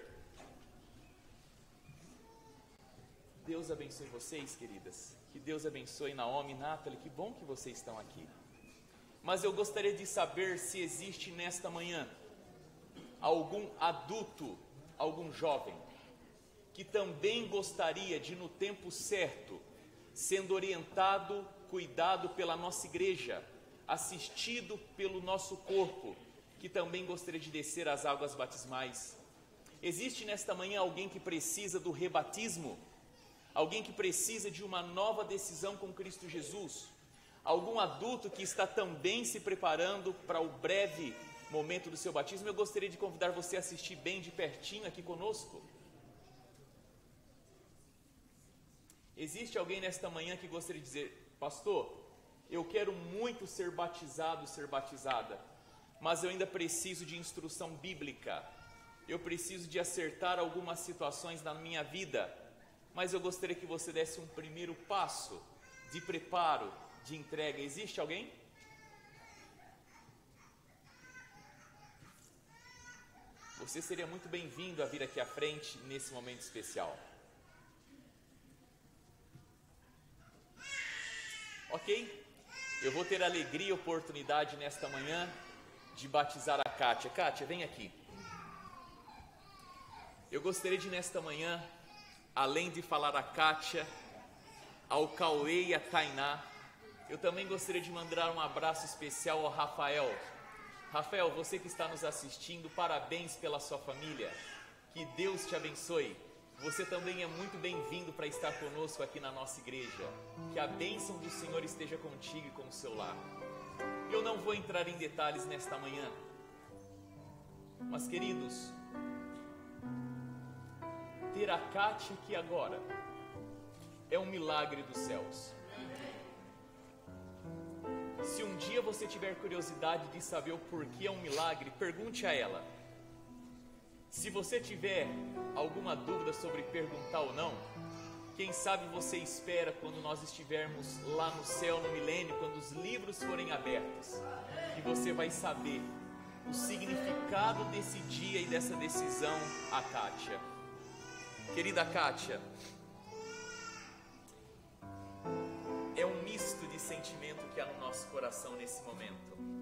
Deus abençoe vocês, queridas. Que Deus abençoe Naomi e Natalie. Que bom que vocês estão aqui. Mas eu gostaria de saber se existe nesta manhã algum adulto, algum jovem, que também gostaria de, no tempo certo, sendo orientado, cuidado pela nossa igreja, assistido pelo nosso corpo, que também gostaria de descer as águas batismais. Existe nesta manhã alguém que precisa do rebatismo? Alguém que precisa de uma nova decisão com Cristo Jesus? Algum adulto que está também se preparando para o breve momento do seu batismo? Eu gostaria de convidar você a assistir bem de pertinho aqui conosco. Existe alguém nesta manhã que gostaria de dizer: pastor, eu quero muito ser batizado e ser batizada, mas eu ainda preciso de instrução bíblica, eu preciso de acertar algumas situações na minha vida, mas eu gostaria que você desse um primeiro passo de preparo, de entrega. Existe alguém? Você seria muito bem-vindo a vir aqui à frente nesse momento especial. Ok? Eu vou ter a alegria e oportunidade nesta manhã de batizar a Kátia. Kátia, vem aqui. Eu gostaria de nesta manhã, além de falar a Kátia, ao Cauê e a Tainá, eu também gostaria de mandar um abraço especial ao Rafael. Rafael, você que está nos assistindo, parabéns pela sua família. Que Deus te abençoe. Você também é muito bem-vindo para estar conosco aqui na nossa igreja. Que a bênção do Senhor esteja contigo e com o seu lar. Eu não vou entrar em detalhes nesta manhã, mas queridos, ter a Kátia aqui agora é um milagre dos céus. Se um dia você tiver curiosidade de saber o porquê é um milagre, pergunte a ela. Se você tiver alguma dúvida sobre perguntar ou não, quem sabe você espera quando nós estivermos lá no céu, no milênio, quando os livros forem abertos, e você vai saber o significado desse dia e dessa decisão, a Kátia. Querida Kátia, é um misto de sentimento que há no nosso coração nesse momento.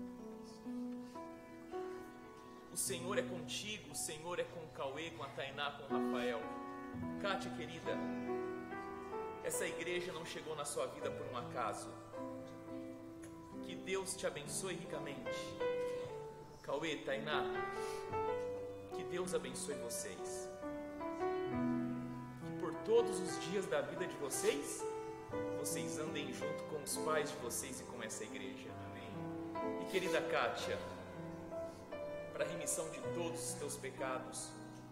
O Senhor é contigo, o Senhor é com o Cauê, com a Tainá, com o Rafael. Kátia, querida, essa igreja não chegou na sua vida por um acaso. Que Deus te abençoe ricamente. Cauê, Tainá, que Deus abençoe vocês. Que por todos os dias da vida de vocês, vocês andem junto com os pais de vocês e com essa igreja. E querida Kátia, para a remissão de todos os teus pecados,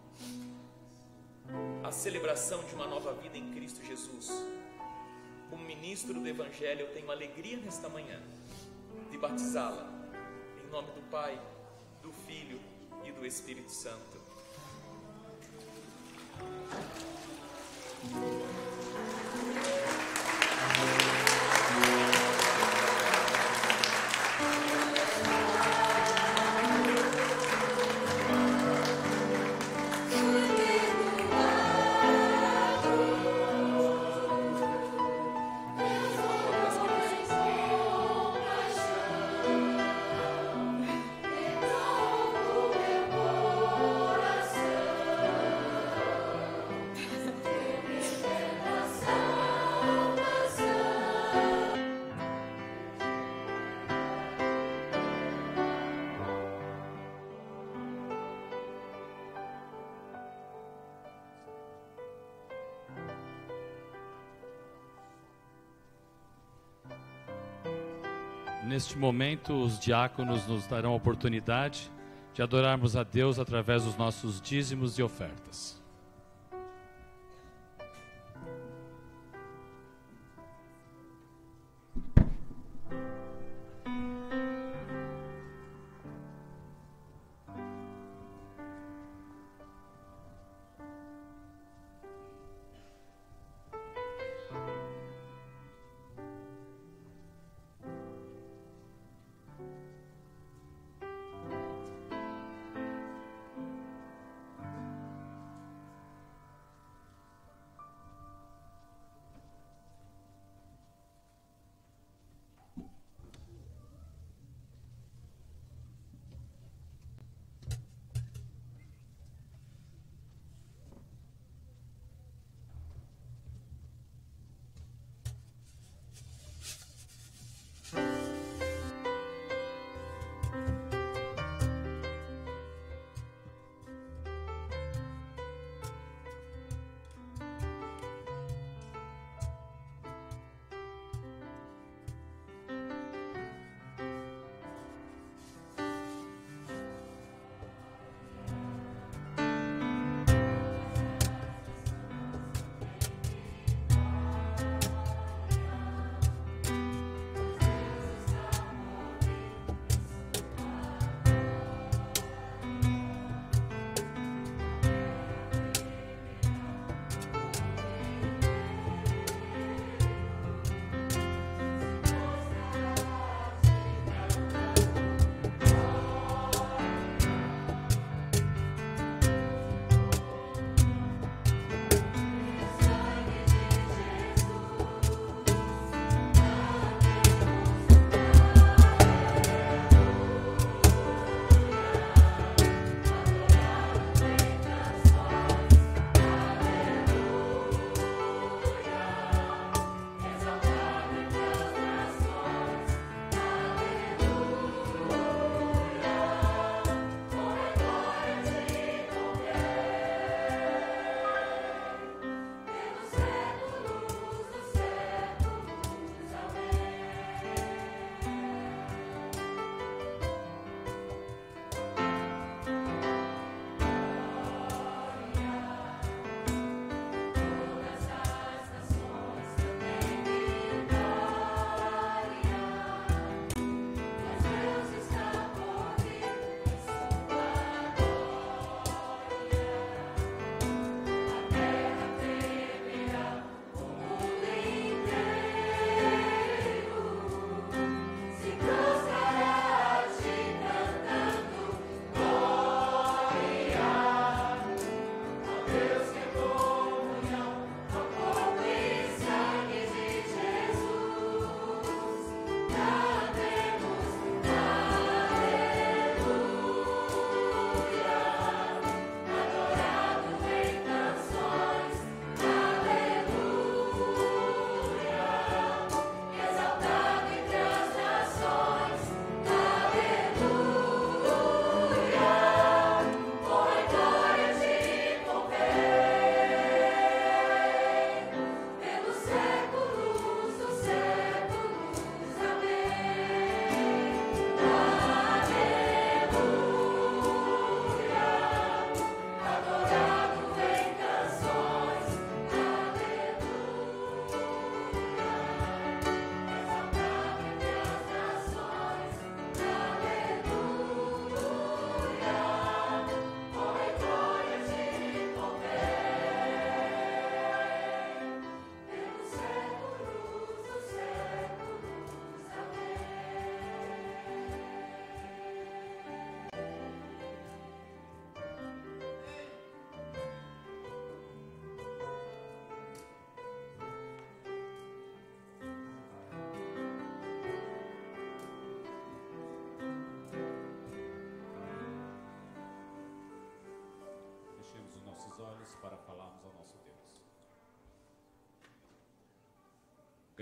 a celebração de uma nova vida em Cristo Jesus, como ministro do Evangelho, eu tenho alegria nesta manhã de batizá-la, em nome do Pai, do Filho e do Espírito Santo. Neste momento, os diáconos nos darão a oportunidade de adorarmos a Deus através dos nossos dízimos e ofertas.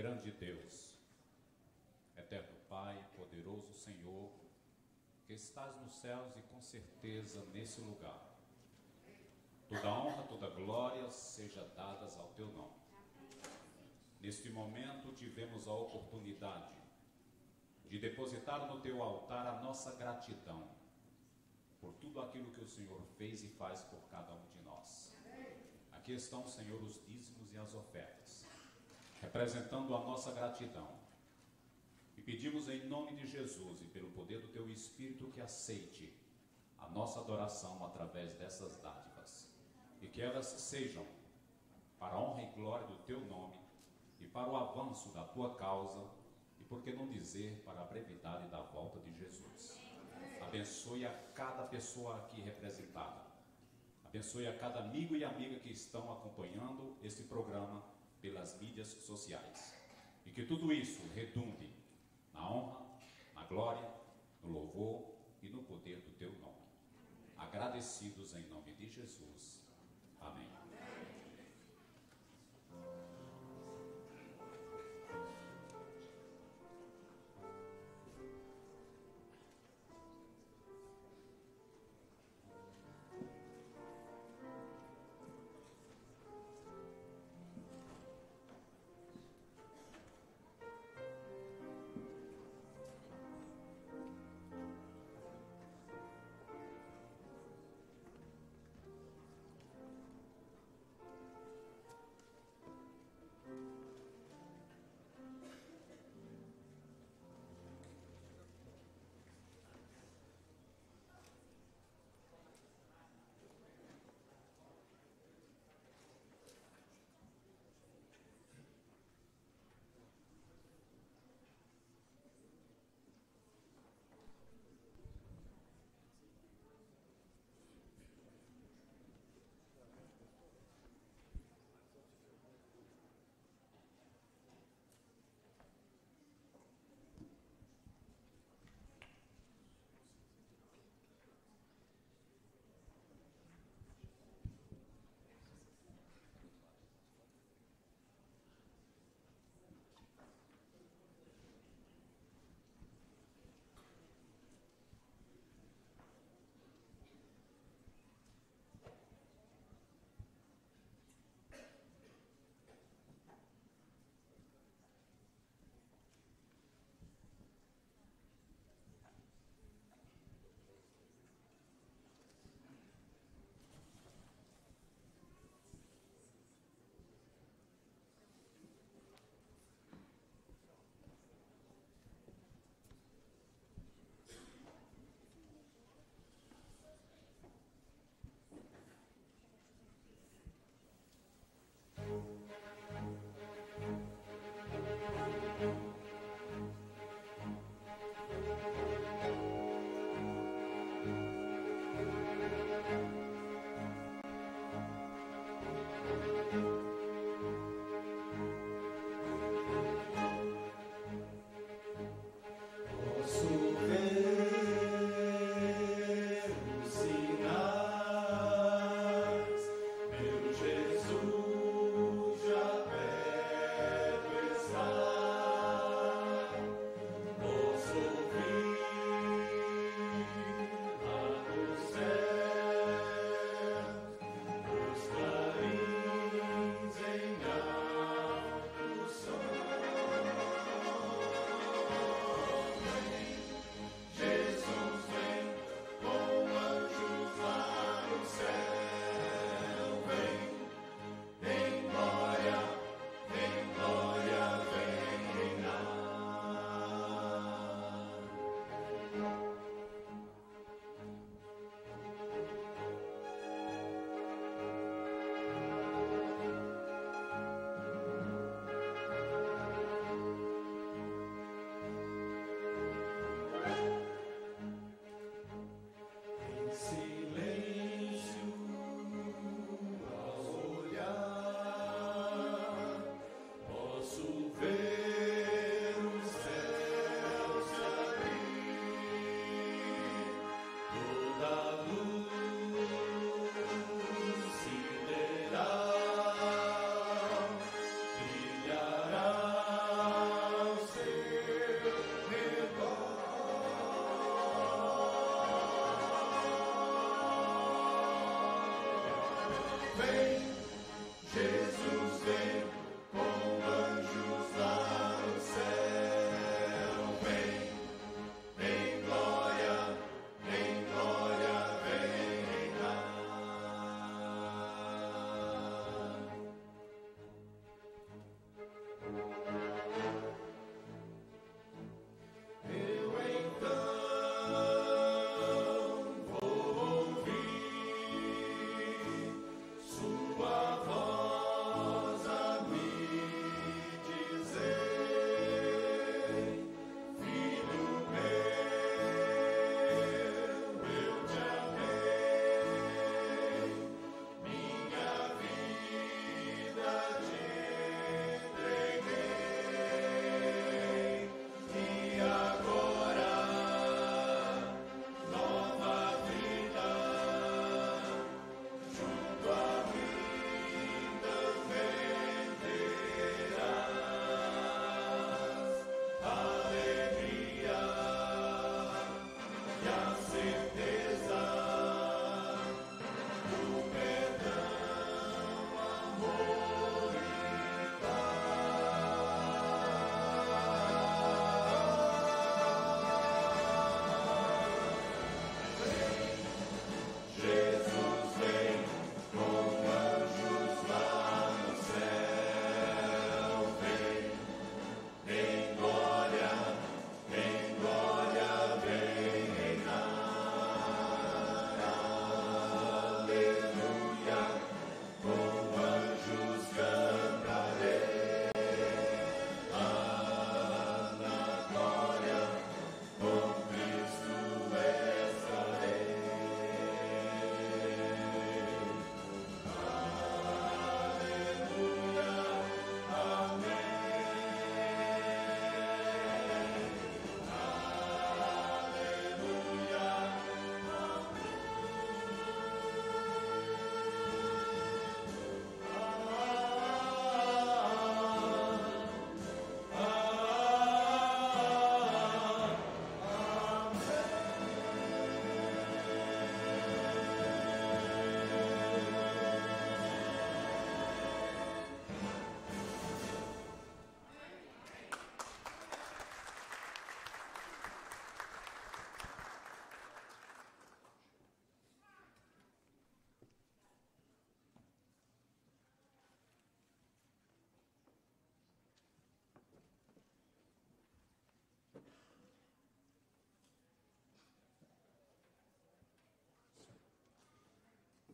Grande Deus, eterno Pai, poderoso Senhor, que estás nos céus e com certeza nesse lugar. Toda honra, toda glória seja dadas ao teu nome. Neste momento tivemos a oportunidade de depositar no teu altar a nossa gratidão por tudo aquilo que o Senhor fez e faz por cada um de nós. Aqui estão, Senhor, os dízimos e as ofertas, representando a nossa gratidão. E pedimos em nome de Jesus e pelo poder do teu Espírito que aceite a nossa adoração através dessas dádivas e que elas sejam para a honra e glória do teu nome e para o avanço da tua causa e, por que não dizer, para a brevidade da volta de Jesus. Abençoe a cada pessoa aqui representada. Abençoe a cada amigo e amiga que estão acompanhando este programa pelas mídias sociais. E que tudo isso redunde na honra, na glória, no louvor e no poder do teu nome. Agradecidos em nome de Jesus. Amém.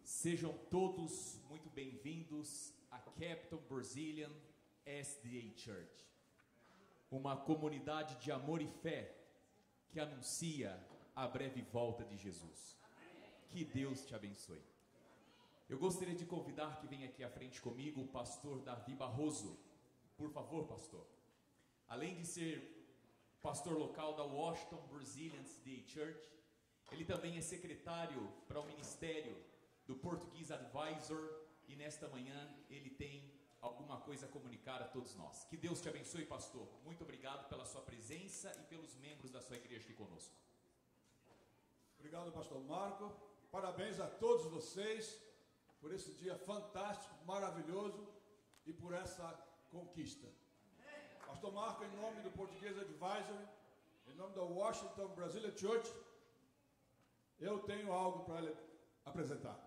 Sejam todos muito bem-vindos à Capital Brazilian S D A Church, uma comunidade de amor e fé que anuncia a breve volta de Jesus. Que Deus te abençoe. Eu gostaria de convidar que venha aqui à frente comigo o pastor Davi Barroso. Por favor, pastor. Além de ser pastor local da Washington Brazilian S D A Church, ele também é secretário para o ministério do Portuguese Advisor, e nesta manhã ele tem alguma coisa a comunicar a todos nós. Que Deus te abençoe, pastor. Muito obrigado pela sua presença e pelos membros da sua igreja aqui conosco. Obrigado, pastor Marco. Parabéns a todos vocês por esse dia fantástico, maravilhoso e por essa conquista. Pastor Marco, em nome do Portuguese Advisor, em nome da Washington Brazilian Church, eu tenho algo para lhe apresentar.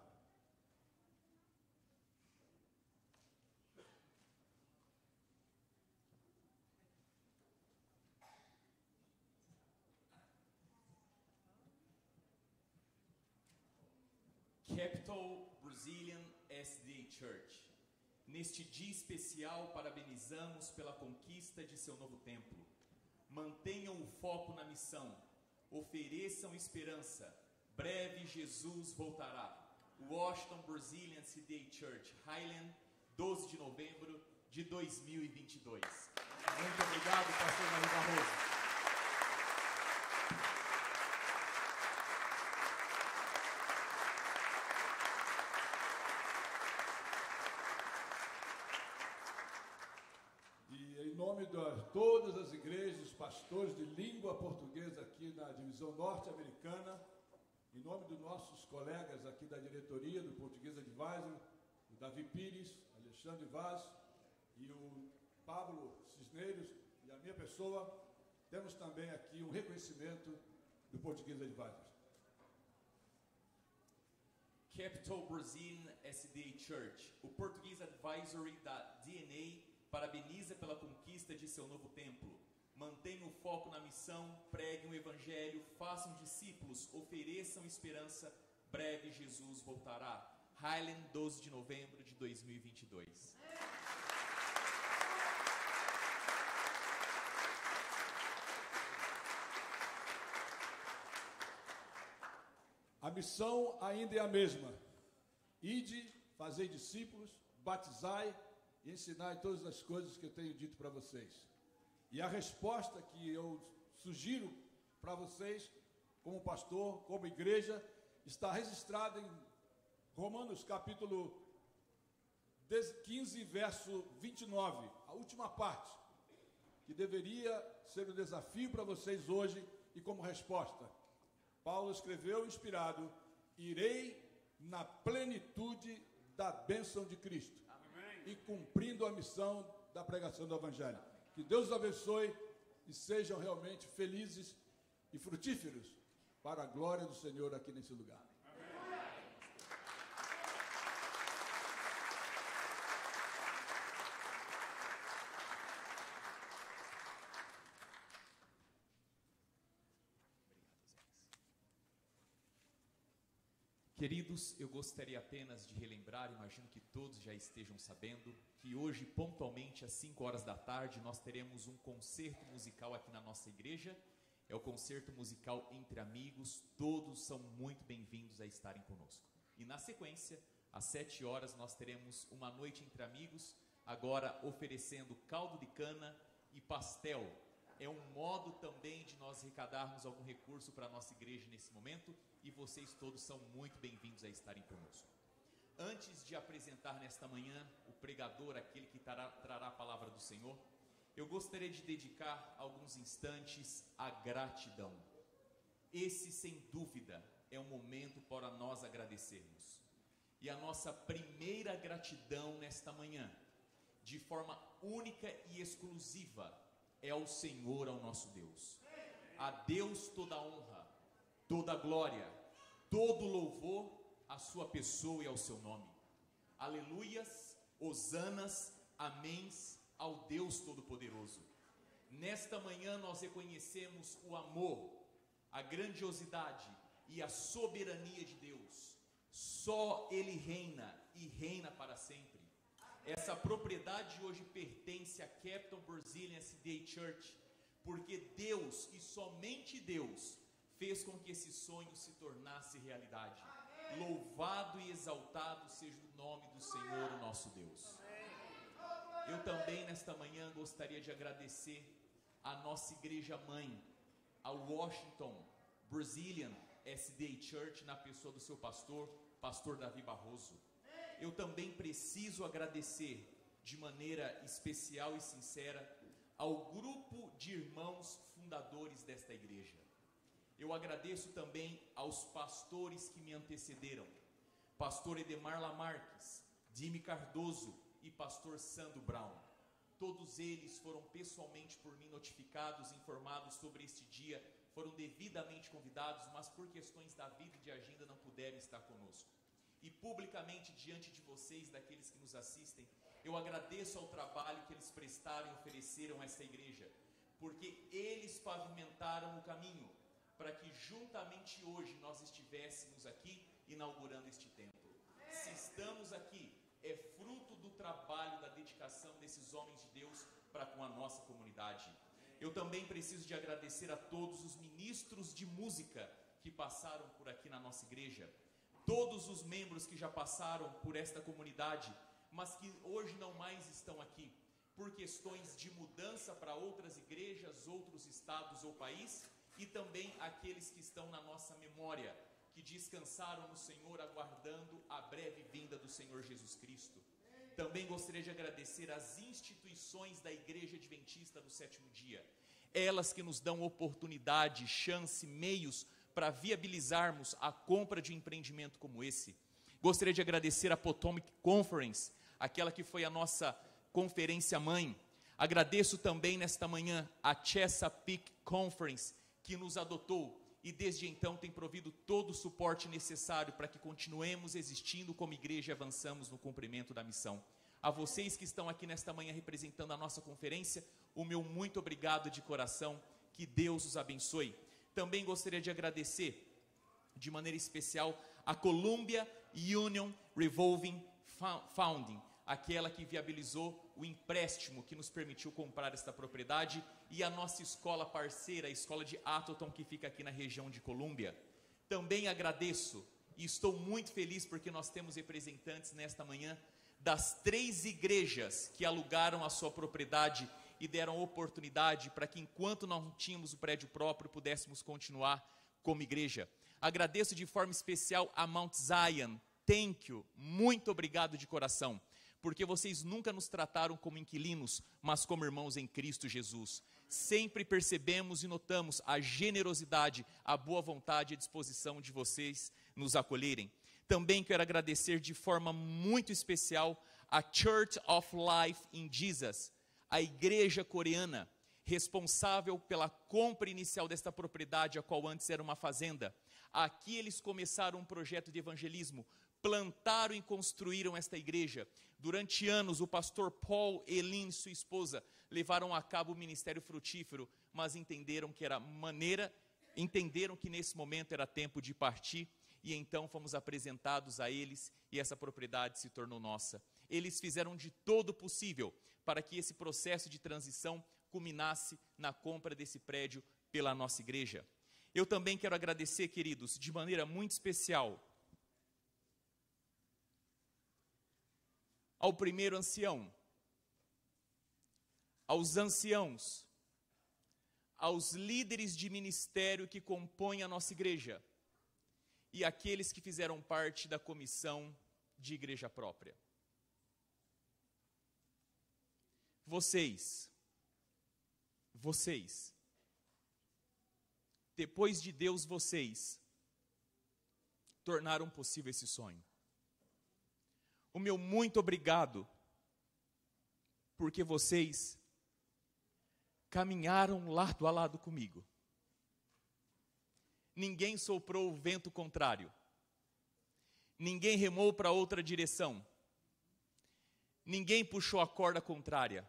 Capital Brazilian S D A Church. Neste dia especial, parabenizamos pela conquista de seu novo templo. Mantenham o foco na missão. Ofereçam esperança. Breve Jesus voltará. Washington Brazilian S D A Church, Highland, doze de novembro de dois mil e vinte e dois. Muito obrigado, pastor Davi Barroso. Em nome de todas as igrejas, pastores de língua portuguesa aqui na divisão norte-americana, em nome dos nossos colegas aqui da diretoria do Portuguese Advisor, o Davi Pires, Alexandre Vaz e o Pablo Cisneiros e a minha pessoa, temos também aqui um reconhecimento do Portuguese Advisor. Capital Brazilian S D A Church, o Portuguese Advisory da D N A, parabeniza pela conquista de seu novo templo. Mantenham o foco na missão, preguem o evangelho, façam discípulos, ofereçam esperança. Breve Jesus voltará. Highland, doze de novembro de dois mil e vinte e dois. A missão ainda é a mesma. Ide, fazei discípulos, batizai e ensinar todas as coisas que eu tenho dito para vocês. E a resposta que eu sugiro para vocês, como pastor, como igreja, está registrada em Romanos capítulo quinze, verso vinte e nove, a última parte, que deveria ser o desafio para vocês hoje e como resposta. Paulo escreveu, inspirado: irei na plenitude da bênção de Cristo e cumprindo a missão da pregação do Evangelho. Que Deus os abençoe e sejam realmente felizes e frutíferos para a glória do Senhor aqui nesse lugar. Queridos, eu gostaria apenas de relembrar, imagino que todos já estejam sabendo, que hoje, pontualmente às cinco horas da tarde, nós teremos um concerto musical aqui na nossa igreja. É o concerto musical Entre Amigos, todos são muito bem-vindos a estarem conosco. E na sequência, às sete horas, nós teremos uma noite entre amigos, agora oferecendo caldo de cana e pastel. É um modo também de nós arrecadarmos algum recurso para a nossa igreja nesse momento, e vocês todos são muito bem-vindos a estarem conosco. Antes de apresentar nesta manhã o pregador, aquele que trará, trará a palavra do Senhor, eu gostaria de dedicar alguns instantes à gratidão. Esse, sem dúvida, é um momento para nós agradecermos. E a nossa primeira gratidão nesta manhã, de forma única e exclusiva, é ao Senhor, ao nosso Deus. A Deus toda a honra, toda a glória, todo louvor à sua pessoa e ao seu nome. Aleluias, hosanas, améns ao Deus Todo-Poderoso. Nesta manhã nós reconhecemos o amor, a grandiosidade e a soberania de Deus. Só Ele reina e reina para sempre. Essa propriedade hoje pertence a Capital Brazilian S D A Church, porque Deus e somente Deus fez com que esse sonho se tornasse realidade. Louvado e exaltado seja o nome do Senhor, o nosso Deus. Eu também nesta manhã gostaria de agradecer a nossa igreja mãe, a Washington Brazilian S D A Church, na pessoa do seu pastor, pastor Davi Barroso. Eu também preciso agradecer de maneira especial e sincera ao grupo de irmãos fundadores desta igreja. Eu agradeço também aos pastores que me antecederam, pastor Edemar Lamarques, Dime Cardoso e pastor Sandro Brown. Todos eles foram pessoalmente por mim notificados, informados sobre este dia, foram devidamente convidados, mas por questões da vida e de agenda não puderam estar conosco. E publicamente diante de vocês, daqueles que nos assistem, eu agradeço ao trabalho que eles prestaram e ofereceram a esta igreja, porque eles pavimentaram o caminho para que juntamente hoje nós estivéssemos aqui inaugurando este templo. Se estamos aqui, é fruto do trabalho, da dedicação desses homens de Deus para com a nossa comunidade. Eu também preciso de agradecer a todos os ministros de música que passaram por aqui na nossa igreja, todos os membros que já passaram por esta comunidade, mas que hoje não mais estão aqui, por questões de mudança para outras igrejas, outros estados ou país, e também aqueles que estão na nossa memória, que descansaram no Senhor, aguardando a breve vinda do Senhor Jesus Cristo. Também gostaria de agradecer às instituições da Igreja Adventista do Sétimo Dia, elas que nos dão oportunidade, chance, meios para viabilizarmos a compra de um empreendimento como esse. Gostaria de agradecer a Potomac Conference, aquela que foi a nossa conferência mãe. Agradeço também nesta manhã a Chesapeake Conference, que nos adotou e desde então tem provido todo o suporte necessário para que continuemos existindo como igreja e avançamos no cumprimento da missão. A vocês que estão aqui nesta manhã representando a nossa conferência, o meu muito obrigado de coração, que Deus os abençoe. Também gostaria de agradecer de maneira especial a Columbia Union Revolving Funding, aquela que viabilizou o empréstimo que nos permitiu comprar esta propriedade, e a nossa escola parceira, a escola de Atherton, que fica aqui na região de Colômbia. Também agradeço e estou muito feliz porque nós temos representantes nesta manhã das três igrejas que alugaram a sua propriedade e deram oportunidade para que, enquanto não tínhamos o prédio próprio, pudéssemos continuar como igreja. Agradeço de forma especial a Mount Zion. Thank you, muito obrigado de coração, porque vocês nunca nos trataram como inquilinos, mas como irmãos em Cristo Jesus. Sempre percebemos e notamos a generosidade, a boa vontade e a disposição de vocês nos acolherem. Também quero agradecer de forma muito especial a Church of Life in Jesus, a igreja coreana, responsável pela compra inicial desta propriedade, a qual antes era uma fazenda. Aqui eles começaram um projeto de evangelismo, plantaram e construíram esta igreja. Durante anos, o pastor Paul, Elin e sua esposa levaram a cabo o ministério frutífero, mas entenderam que era maneira, entenderam que nesse momento era tempo de partir, e então fomos apresentados a eles, e essa propriedade se tornou nossa. Eles fizeram de todo o possível para que esse processo de transição culminasse na compra desse prédio pela nossa igreja. Eu também quero agradecer, queridos, de maneira muito especial, ao primeiro ancião, aos anciãos, aos líderes de ministério que compõem a nossa igreja e aqueles que fizeram parte da comissão de igreja própria. Vocês, vocês, depois de Deus, vocês tornaram possível esse sonho. O meu muito obrigado, porque vocês caminharam lado a lado comigo. Ninguém soprou o vento contrário. Ninguém remou para outra direção. Ninguém puxou a corda contrária.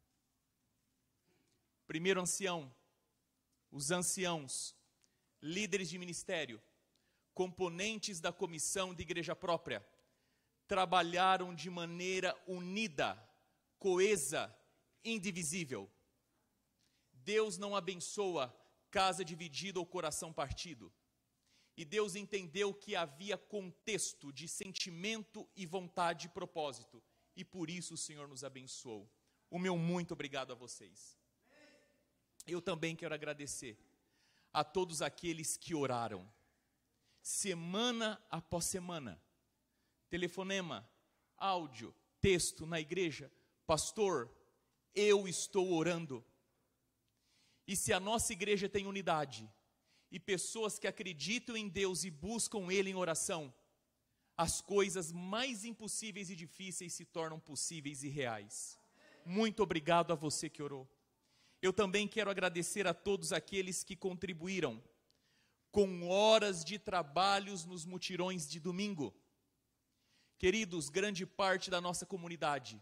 Primeiro ancião, os anciãos, líderes de ministério, componentes da comissão de igreja própria, trabalharam de maneira unida, coesa, indivisível. Deus não abençoa casa dividida ou coração partido. E Deus entendeu que havia contexto de sentimento e vontade e propósito. E por isso o Senhor nos abençoou. O meu muito obrigado a vocês. Eu também quero agradecer a todos aqueles que oraram. Semana após semana. Telefonema, áudio, texto na igreja. Pastor, eu estou orando. E se a nossa igreja tem unidade, e pessoas que acreditam em Deus e buscam Ele em oração, as coisas mais impossíveis e difíceis se tornam possíveis e reais. Muito obrigado a você que orou. Eu também quero agradecer a todos aqueles que contribuíram com horas de trabalhos nos mutirões de domingo. Queridos, grande parte da nossa comunidade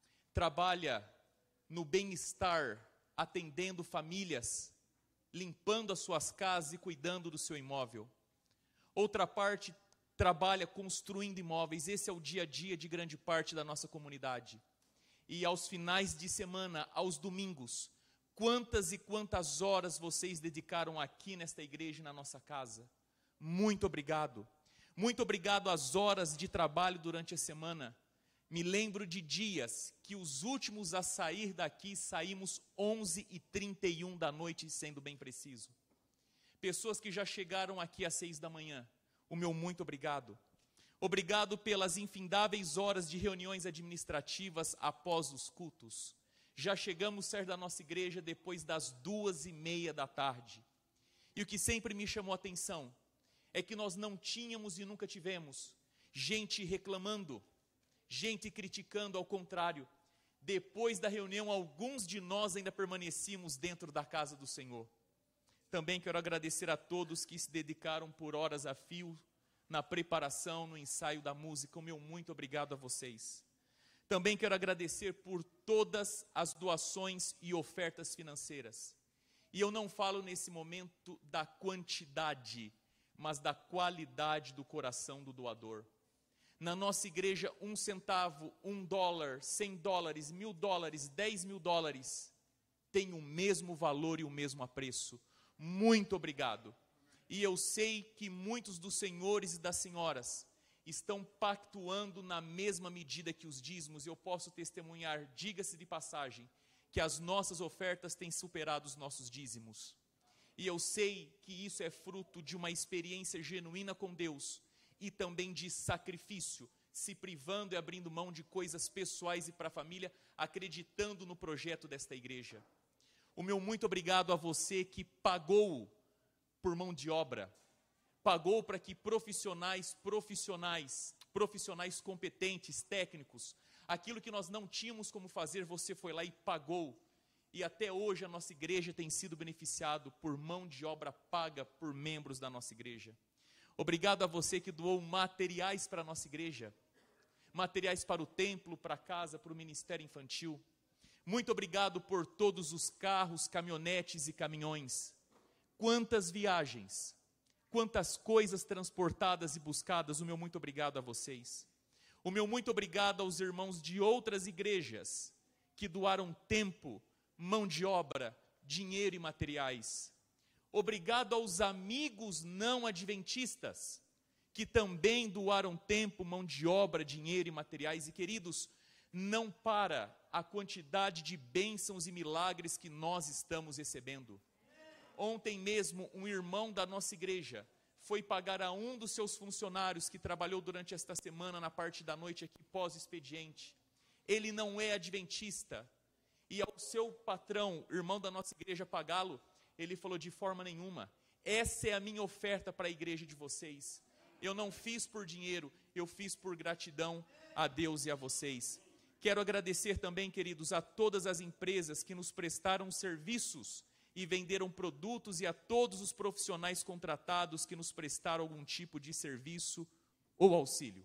trabalha no bem-estar, atendendo famílias, limpando as suas casas e cuidando do seu imóvel. Outra parte trabalha construindo imóveis. Esse é o dia a dia de grande parte da nossa comunidade. E aos finais de semana, aos domingos, quantas e quantas horas vocês dedicaram aqui nesta igreja e na nossa casa? Muito obrigado. Muito obrigado às horas de trabalho durante a semana. Me lembro de dias que os últimos a sair daqui saímos onze e trinta e um da noite, sendo bem preciso. Pessoas que já chegaram aqui às seis da manhã, o meu muito obrigado. Obrigado pelas infindáveis horas de reuniões administrativas após os cultos. Já chegamos a sair da nossa igreja depois das duas e meia da tarde. E o que sempre me chamou a atenção é que nós não tínhamos e nunca tivemos gente reclamando, gente criticando. Ao contrário, depois da reunião, alguns de nós ainda permanecíamos dentro da casa do Senhor. Também quero agradecer a todos que se dedicaram por horas a fio na preparação, no ensaio da música. O meu muito obrigado a vocês. Também quero agradecer por todas as doações e ofertas financeiras. E eu não falo nesse momento da quantidade, mas da qualidade do coração do doador. Na nossa igreja, um centavo, um dólar, cem dólares, mil dólares, dez mil dólares, tem o mesmo valor e o mesmo apreço. Muito obrigado. E eu sei que muitos dos senhores e das senhoras estão pactuando na mesma medida que os dízimos. Eu posso testemunhar, diga-se de passagem, que as nossas ofertas têm superado os nossos dízimos. E eu sei que isso é fruto de uma experiência genuína com Deus, e também de sacrifício, se privando e abrindo mão de coisas pessoais e para a família, acreditando no projeto desta igreja. O meu muito obrigado a você que pagou por mão de obra, pagou para que profissionais, profissionais, profissionais competentes, técnicos, aquilo que nós não tínhamos como fazer, você foi lá e pagou. E até hoje a nossa igreja tem sido beneficiado por mão de obra paga por membros da nossa igreja. Obrigado a você que doou materiais para a nossa igreja, materiais para o templo, para a casa, para o ministério infantil. Muito obrigado por todos os carros, caminhonetes e caminhões. Quantas viagens, quantas coisas transportadas e buscadas. O meu muito obrigado a vocês. O meu muito obrigado aos irmãos de outras igrejas que doaram tempo, mão de obra, dinheiro e materiais. Obrigado aos amigos não adventistas, que também doaram tempo, mão de obra, dinheiro e materiais. E queridos, não para a quantidade de bênçãos e milagres que nós estamos recebendo. Ontem mesmo, um irmão da nossa igreja foi pagar a um dos seus funcionários que trabalhou durante esta semana na parte da noite aqui pós-expediente. Ele não é adventista. E ao seu patrão, irmão da nossa igreja, pagá-lo, ele falou: de forma nenhuma, essa é a minha oferta para a igreja de vocês. Eu não fiz por dinheiro, eu fiz por gratidão a Deus e a vocês. Quero agradecer também, queridos, a todas as empresas que nos prestaram serviços e venderam produtos, e a todos os profissionais contratados que nos prestaram algum tipo de serviço ou auxílio.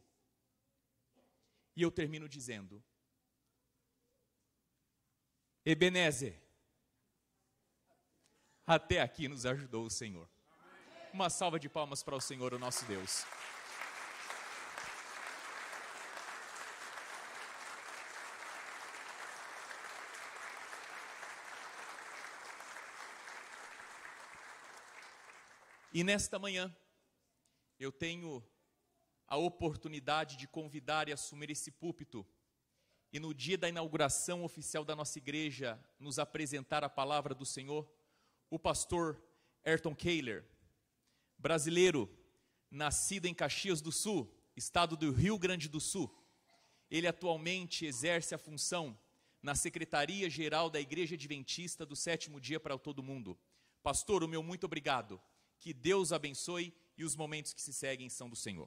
E eu termino dizendo: Ebenezer, até aqui nos ajudou o Senhor. Uma salva de palmas para o Senhor, o nosso Deus. E nesta manhã, eu tenho a oportunidade de convidar e assumir esse púlpito, e no dia da inauguração oficial da nossa igreja, nos apresentar a palavra do Senhor, o pastor Ayrton Kehler, brasileiro, nascido em Caxias do Sul, estado do Rio Grande do Sul. Ele atualmente exerce a função na Secretaria-Geral da Igreja Adventista do Sétimo Dia para todo mundo. Pastor, o meu muito obrigado. Que Deus abençoe e os momentos que se seguem são do Senhor.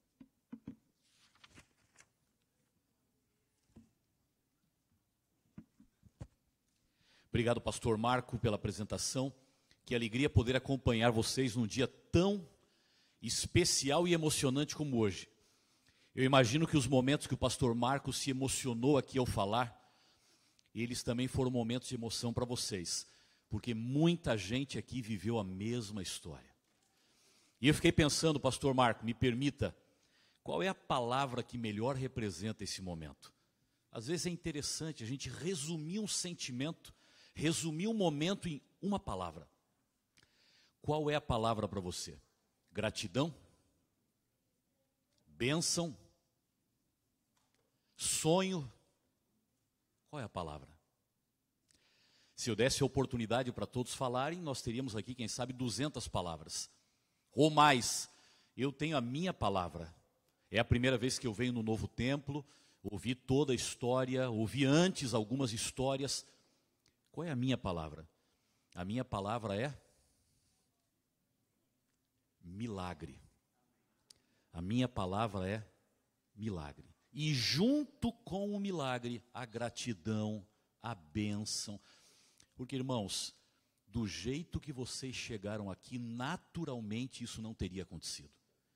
Obrigado, pastor Marco, pela apresentação. Que alegria poder acompanhar vocês num dia tão especial e emocionante como hoje. Eu imagino que os momentos que o pastor Marco se emocionou aqui ao falar, eles também foram momentos de emoção para vocês, porque muita gente aqui viveu a mesma história. E eu fiquei pensando, pastor Marco, me permita, qual é a palavra que melhor representa esse momento? Às vezes é interessante a gente resumir um sentimento, resumir um momento em uma palavra. Qual é a palavra para você? Gratidão? Bênção? Sonho? Qual é a palavra? Se eu desse a oportunidade para todos falarem, nós teríamos aqui, quem sabe, duzentas palavras. Ou mais. Eu tenho a minha palavra. É a primeira vez que eu venho no novo templo, ouvi toda a história, ouvi antes algumas histórias. Qual é a minha palavra? A minha palavra é milagre. A minha palavra é milagre. E junto com o milagre, a gratidão, a bênção. Porque, irmãos, do jeito que vocês chegaram aqui, naturalmente isso não teria acontecido.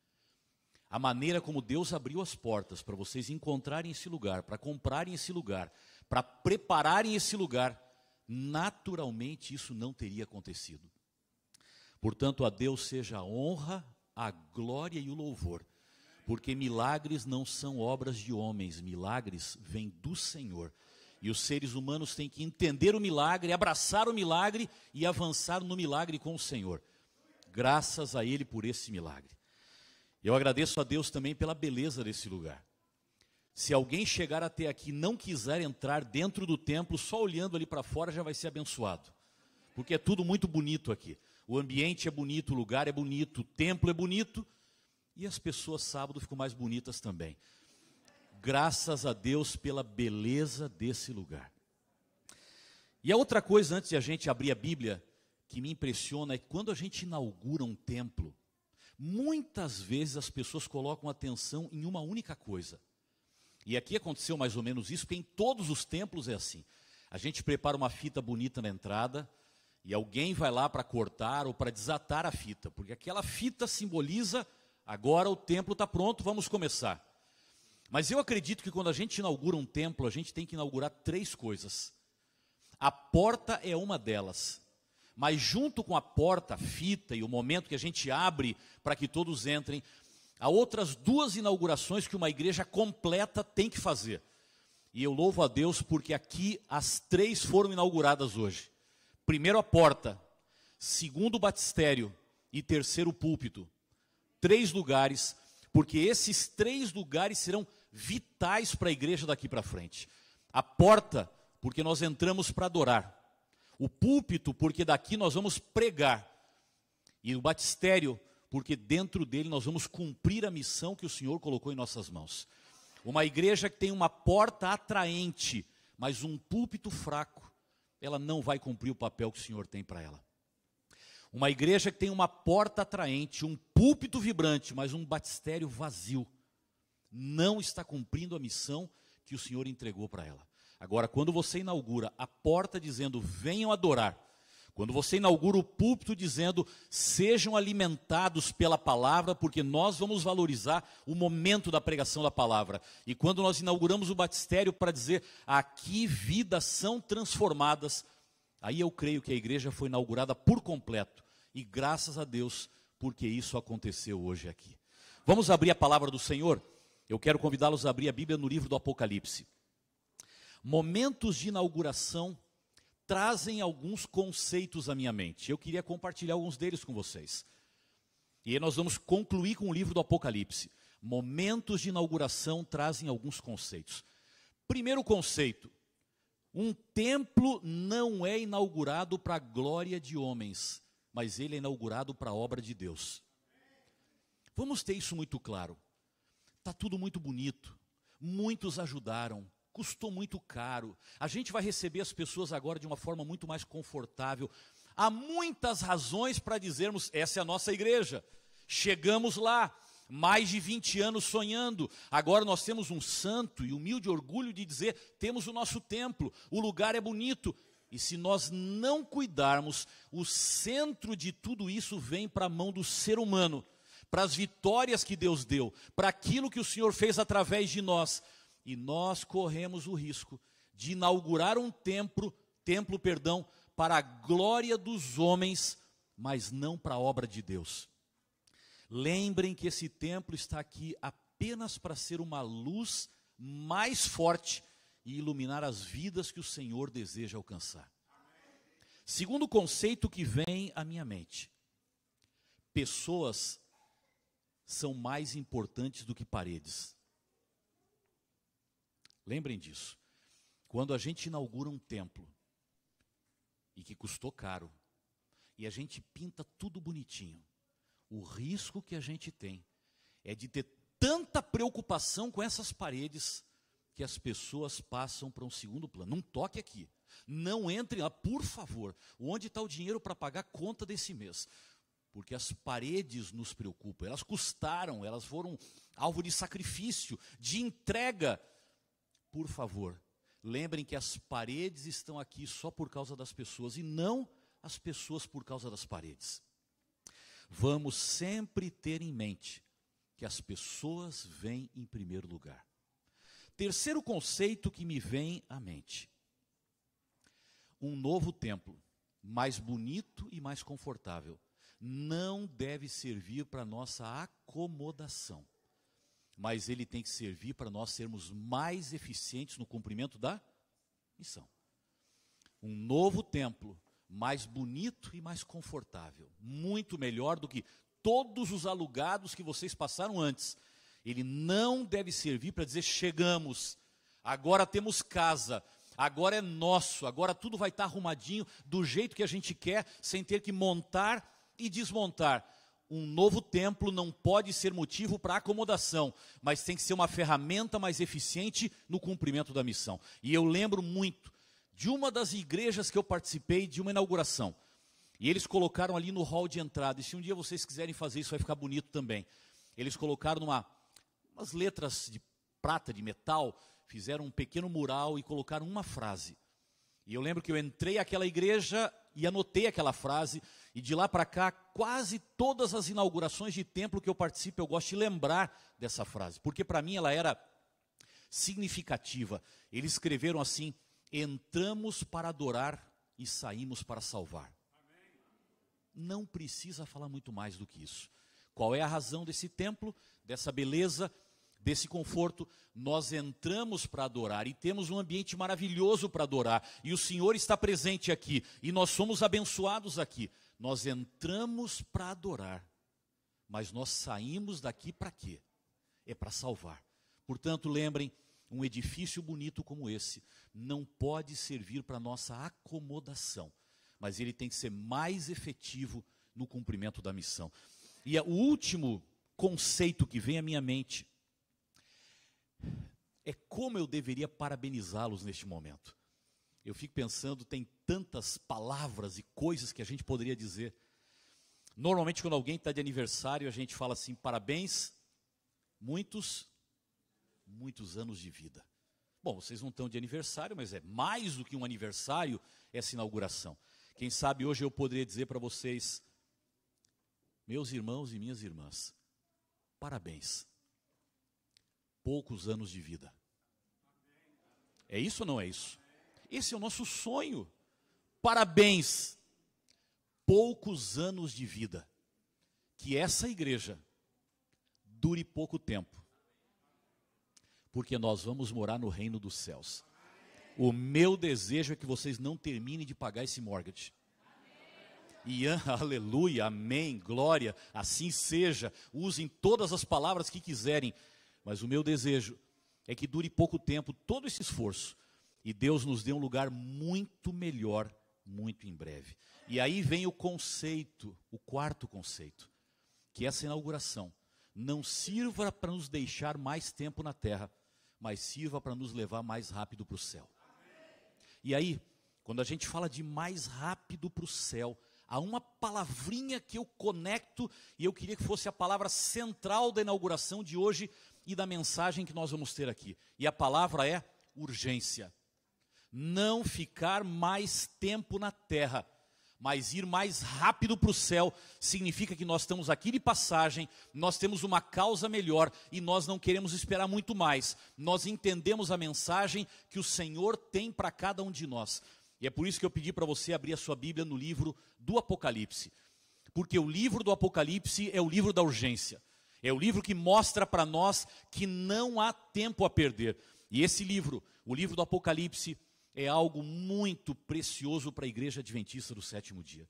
A maneira como Deus abriu as portas para vocês encontrarem esse lugar, para comprarem esse lugar, para prepararem esse lugar, naturalmente isso não teria acontecido. Portanto, a Deus seja a honra, a glória e o louvor, porque milagres não são obras de homens, milagres vêm do Senhor. E os seres humanos têm que entender o milagre, abraçar o milagre e avançar no milagre com o Senhor. Graças a Ele por esse milagre. Eu agradeço a Deus também pela beleza desse lugar. Se alguém chegar até aqui e não quiser entrar dentro do templo, só olhando ali para fora já vai ser abençoado. Porque é tudo muito bonito aqui. O ambiente é bonito, o lugar é bonito, o templo é bonito. E as pessoas sábado ficam mais bonitas também. Graças a Deus pela beleza desse lugar. E a outra coisa, antes de a gente abrir a Bíblia, que me impressiona é que quando a gente inaugura um templo, muitas vezes as pessoas colocam atenção em uma única coisa. E aqui aconteceu mais ou menos isso, porque em todos os templos é assim. A gente prepara uma fita bonita na entrada, e alguém vai lá para cortar ou para desatar a fita, porque aquela fita simboliza, agora o templo está pronto, vamos começar. Mas eu acredito que quando a gente inaugura um templo, a gente tem que inaugurar três coisas. A porta é uma delas. Mas junto com a porta, a fita e o momento que a gente abre para que todos entrem, há outras duas inaugurações que uma igreja completa tem que fazer. E eu louvo a Deus porque aqui as três foram inauguradas hoje. Primeiro a porta, segundo o batistério e terceiro o púlpito. Três lugares, porque esses três lugares serão vitais para a igreja daqui para frente. A porta, porque nós entramos para adorar. O púlpito, porque daqui nós vamos pregar. E o batistério, porque dentro dele nós vamos cumprir a missão que o Senhor colocou em nossas mãos. Uma igreja que tem uma porta atraente, mas um púlpito fraco, ela não vai cumprir o papel que o Senhor tem para ela. Uma igreja que tem uma porta atraente, um púlpito vibrante, mas um batistério vazio, não está cumprindo a missão que o Senhor entregou para ela. Agora, quando você inaugura a porta dizendo, venham adorar, quando você inaugura o púlpito dizendo, sejam alimentados pela palavra, porque nós vamos valorizar o momento da pregação da palavra. E quando nós inauguramos o batistério para dizer, aqui vidas são transformadas, aí eu creio que a igreja foi inaugurada por completo. E graças a Deus porque isso aconteceu hoje aqui. Vamos abrir a palavra do Senhor? Eu quero convidá-los a abrir a Bíblia no livro do Apocalipse. Momentos de inauguração trazem alguns conceitos à minha mente. Eu queria compartilhar alguns deles com vocês. E aí nós vamos concluir com o livro do Apocalipse. Momentos de inauguração trazem alguns conceitos. Primeiro conceito: um templo não é inaugurado para a glória de homens, mas ele é inaugurado para a obra de Deus. Vamos ter isso muito claro. Está tudo muito bonito, muitos ajudaram, custou muito caro. A gente vai receber as pessoas agora de uma forma muito mais confortável. Há muitas razões para dizermos, essa é a nossa igreja. Chegamos lá, mais de vinte anos sonhando. Agora nós temos um santo e humilde orgulho de dizer, temos o nosso templo, o lugar é bonito. E se nós não cuidarmos, o centro de tudo isso vem para a mão do ser humano, para as vitórias que Deus deu, para aquilo que o Senhor fez através de nós. E nós corremos o risco de inaugurar um templo, templo, perdão, para a glória dos homens, mas não para a obra de Deus. Lembrem que esse templo está aqui apenas para ser uma luz mais forte e iluminar as vidas que o Senhor deseja alcançar. Segundo conceito que vem à minha mente: pessoas são mais importantes do que paredes. Lembrem disso. Quando a gente inaugura um templo, e que custou caro, e a gente pinta tudo bonitinho, o risco que a gente tem é de ter tanta preocupação com essas paredes que as pessoas passam para um segundo plano. Não toque aqui, não entre lá, por favor. Onde está o dinheiro para pagar a conta desse mês? Porque as paredes nos preocupam, elas custaram, elas foram alvo de sacrifício, de entrega. Por favor, lembrem que as paredes estão aqui só por causa das pessoas e não as pessoas por causa das paredes. Vamos sempre ter em mente que as pessoas vêm em primeiro lugar. Terceiro conceito que me vem à mente: um novo templo, mais bonito e mais confortável, não deve servir para nossa acomodação, mas ele tem que servir para nós sermos mais eficientes no cumprimento da missão. Um novo templo, mais bonito e mais confortável, muito melhor do que todos os alugados que vocês passaram antes. Ele não deve servir para dizer, chegamos, agora temos casa, agora é nosso, agora tudo vai estar arrumadinho do jeito que a gente quer, sem ter que montar e desmontar. Um novo templo não pode ser motivo para acomodação, mas tem que ser uma ferramenta mais eficiente no cumprimento da missão. E eu lembro muito de uma das igrejas que eu participei de uma inauguração. E eles colocaram ali no hall de entrada, e se um dia vocês quiserem fazer isso, vai ficar bonito também. Eles colocaram numa, umas letras de prata, de metal, fizeram um pequeno mural e colocaram uma frase. E eu lembro que eu entrei àquela igreja e anotei aquela frase, e de lá para cá, quase todas as inaugurações de templo que eu participo, eu gosto de lembrar dessa frase, porque para mim ela era significativa. Eles escreveram assim: entramos para adorar e saímos para salvar. Amém. Não precisa falar muito mais do que isso. Qual é a razão desse templo, dessa beleza, desse conforto? Nós entramos para adorar e temos um ambiente maravilhoso para adorar, e o Senhor está presente aqui, e nós somos abençoados aqui. Nós entramos para adorar, mas nós saímos daqui para quê? É para salvar. Portanto, lembrem, um edifício bonito como esse não pode servir para nossa acomodação, mas ele tem que ser mais efetivo no cumprimento da missão. E o último conceito que vem à minha mente é como eu deveria parabenizá-los neste momento. Eu fico pensando, tem tantas palavras e coisas que a gente poderia dizer. Normalmente, quando alguém está de aniversário, a gente fala assim, parabéns, muitos, muitos anos de vida. Bom, vocês não estão de aniversário, mas é mais do que um aniversário essa inauguração. Quem sabe hoje eu poderia dizer para vocês, meus irmãos e minhas irmãs, parabéns. Poucos anos de vida. É isso ou não é isso? Esse é o nosso sonho. Parabéns. Poucos anos de vida. que essa igreja dure pouco tempo, porque nós vamos morar no reino dos céus. O meu desejo é que vocês não terminem de pagar esse mortgage. E aleluia, amém, glória, assim seja. Usem todas as palavras que quiserem, mas o meu desejo é que dure pouco tempo todo esse esforço e Deus nos dê um lugar muito melhor, muito em breve. E aí vem o conceito, o quarto conceito, que essa inauguração não sirva para nos deixar mais tempo na terra, mas sirva para nos levar mais rápido para o céu. E aí, quando a gente fala de mais rápido para o céu, há uma palavrinha que eu conecto, e eu queria que fosse a palavra central da inauguração de hoje e da mensagem que nós vamos ter aqui. E a palavra é urgência. Não ficar mais tempo na terra, mas ir mais rápido para o céu, significa que nós estamos aqui de passagem, nós temos uma causa melhor e nós não queremos esperar muito mais. Nós entendemos a mensagem que o Senhor tem para cada um de nós. E é por isso que eu pedi para você abrir a sua Bíblia no livro do Apocalipse. Porque o livro do Apocalipse é o livro da urgência. É o livro que mostra para nós que não há tempo a perder. E esse livro, o livro do Apocalipse, é algo muito precioso para a igreja adventista do sétimo dia.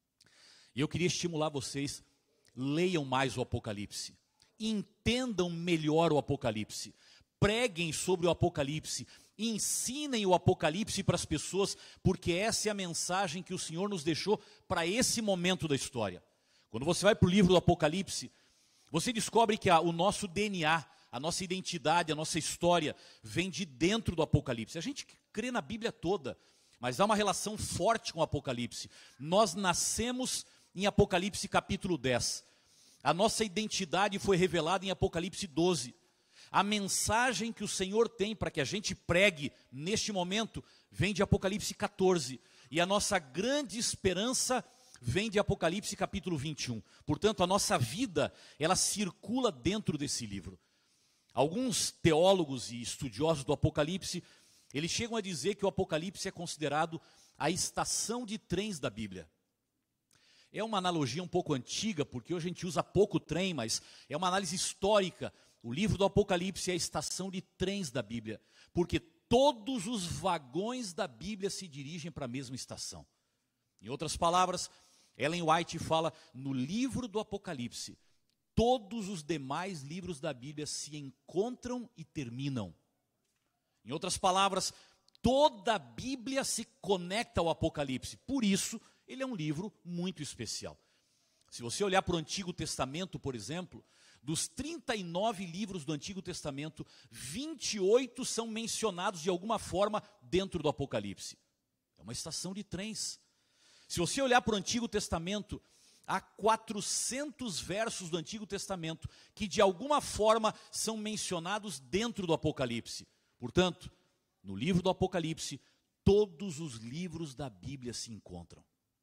E eu queria estimular vocês, leiam mais o Apocalipse, entendam melhor o Apocalipse, preguem sobre o Apocalipse, ensinem o Apocalipse para as pessoas, porque essa é a mensagem que o Senhor nos deixou para esse momento da história. Quando você vai para o livro do Apocalipse, você descobre que a, o nosso D N A, a nossa identidade, a nossa história, vem de dentro do Apocalipse. A gente crê na Bíblia toda, mas há uma relação forte com o Apocalipse. Nós nascemos em Apocalipse capítulo dez. A nossa identidade foi revelada em Apocalipse doze. A mensagem que o Senhor tem para que a gente pregue neste momento vem de Apocalipse catorze. E a nossa grande esperança vem de Apocalipse capítulo vinte e um. Portanto, a nossa vida, ela circula dentro desse livro. Alguns teólogos e estudiosos do Apocalipse, eles chegam a dizer que o Apocalipse é considerado a estação de trens da Bíblia. É uma analogia um pouco antiga, porque hoje a gente usa pouco trem, mas é uma análise histórica. O livro do Apocalipse é a estação de trens da Bíblia, porque todos os vagões da Bíblia se dirigem para a mesma estação. Em outras palavras, Ellen White fala, no livro do Apocalipse, todos os demais livros da Bíblia se encontram e terminam. Em outras palavras, toda a Bíblia se conecta ao Apocalipse. Por isso, ele é um livro muito especial. Se você olhar para o Antigo Testamento, por exemplo, dos trinta e nove livros do Antigo Testamento, vinte e oito são mencionados de alguma forma dentro do Apocalipse. É uma estação de trens. Se você olhar para o Antigo Testamento, há quatrocentos versos do Antigo Testamento que de alguma forma são mencionados dentro do Apocalipse. Portanto, no livro do Apocalipse, todos os livros da Bíblia se encontram.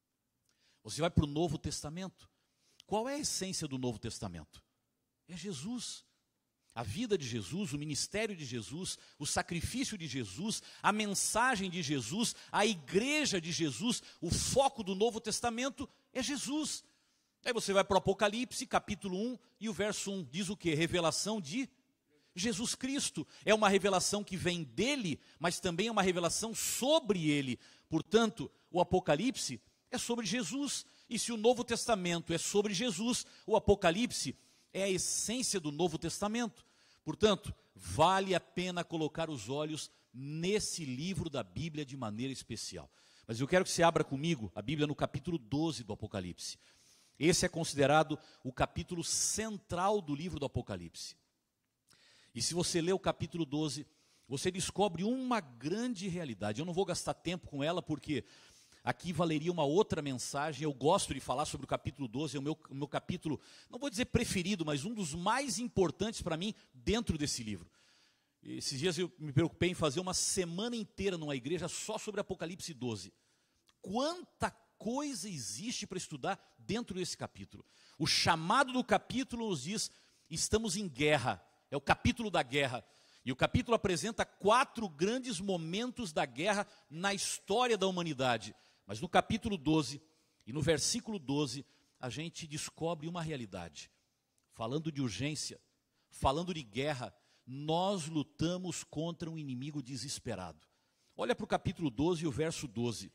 Você vai para o Novo Testamento. Qual é a essência do Novo Testamento? É Jesus. A vida de Jesus, o ministério de Jesus, o sacrifício de Jesus, a mensagem de Jesus, a igreja de Jesus, o foco do Novo Testamento é Jesus. Aí você vai para o Apocalipse, capítulo um, e o verso um diz o quê? Revelação de Jesus Cristo. É uma revelação que vem dele, mas também é uma revelação sobre ele. Portanto, o Apocalipse é sobre Jesus. E se o Novo Testamento é sobre Jesus, o Apocalipse é a essência do Novo Testamento. Portanto, vale a pena colocar os olhos nesse livro da Bíblia de maneira especial. Mas eu quero que você abra comigo a Bíblia no capítulo doze do Apocalipse. Esse é considerado o capítulo central do livro do Apocalipse. E se você ler o capítulo doze, você descobre uma grande realidade. Eu não vou gastar tempo com ela, porque aqui valeria uma outra mensagem. Eu gosto de falar sobre o capítulo doze, é o meu, o meu capítulo, não vou dizer preferido, mas um dos mais importantes para mim dentro desse livro. Esses dias eu me preocupei em fazer uma semana inteira numa igreja só sobre Apocalipse doze. Quanta coisa existe para estudar dentro desse capítulo. O chamado do capítulo nos diz, estamos em guerra, é o capítulo da guerra. E o capítulo apresenta quatro grandes momentos da guerra na história da humanidade. Mas no capítulo doze, e no versículo doze, a gente descobre uma realidade. Falando de urgência, falando de guerra, nós lutamos contra um inimigo desesperado. Olha para o capítulo doze e o verso doze.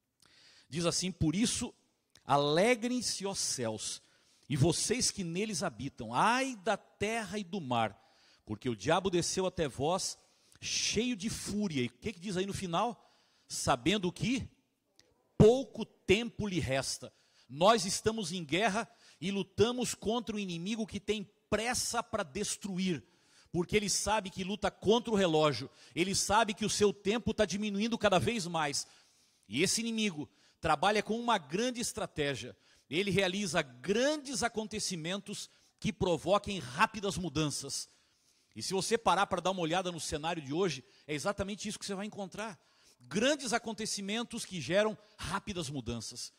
Diz assim: por isso, alegrem-se, ó céus, e vocês que neles habitam, ai da terra e do mar, porque o diabo desceu até vós, cheio de fúria. E o que, que diz aí no final? Sabendo que pouco tempo lhe resta. Nós estamos em guerra e lutamos contra um inimigo que tem pressa para destruir, porque ele sabe que luta contra o relógio, ele sabe que o seu tempo está diminuindo cada vez mais. E esse inimigo trabalha com uma grande estratégia. Ele realiza grandes acontecimentos que provoquem rápidas mudanças. E se você parar para dar uma olhada no cenário de hoje, é exatamente isso que você vai encontrar. Grandes acontecimentos que geram rápidas mudanças.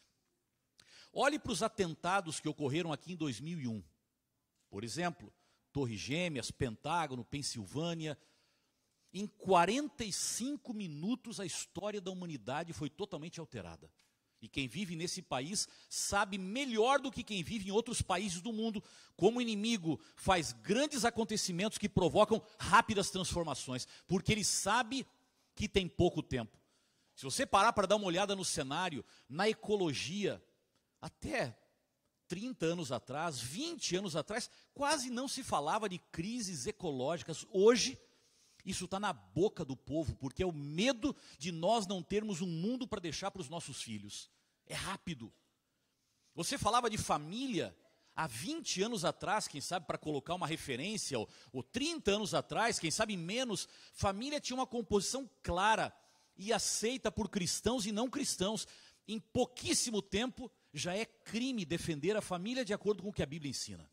Olhe para os atentados que ocorreram aqui em dois mil e um. Por exemplo, Torres Gêmeas, Pentágono, Pensilvânia. Em quarenta e cinco minutos a história da humanidade foi totalmente alterada. E quem vive nesse país sabe melhor do que quem vive em outros países do mundo como o inimigo faz grandes acontecimentos que provocam rápidas transformações, porque ele sabe que tem pouco tempo. Se você parar para dar uma olhada no cenário, na ecologia, até trinta anos atrás, vinte anos atrás, quase não se falava de crises ecológicas. Hoje, isso está na boca do povo, porque é o medo de nós não termos um mundo para deixar para os nossos filhos. É rápido. Você falava de família há vinte anos atrás, quem sabe para colocar uma referência, ou, ou trinta anos atrás, quem sabe menos, família tinha uma composição clara e aceita por cristãos e não cristãos. Em pouquíssimo tempo, já é crime defender a família de acordo com o que a Bíblia ensina.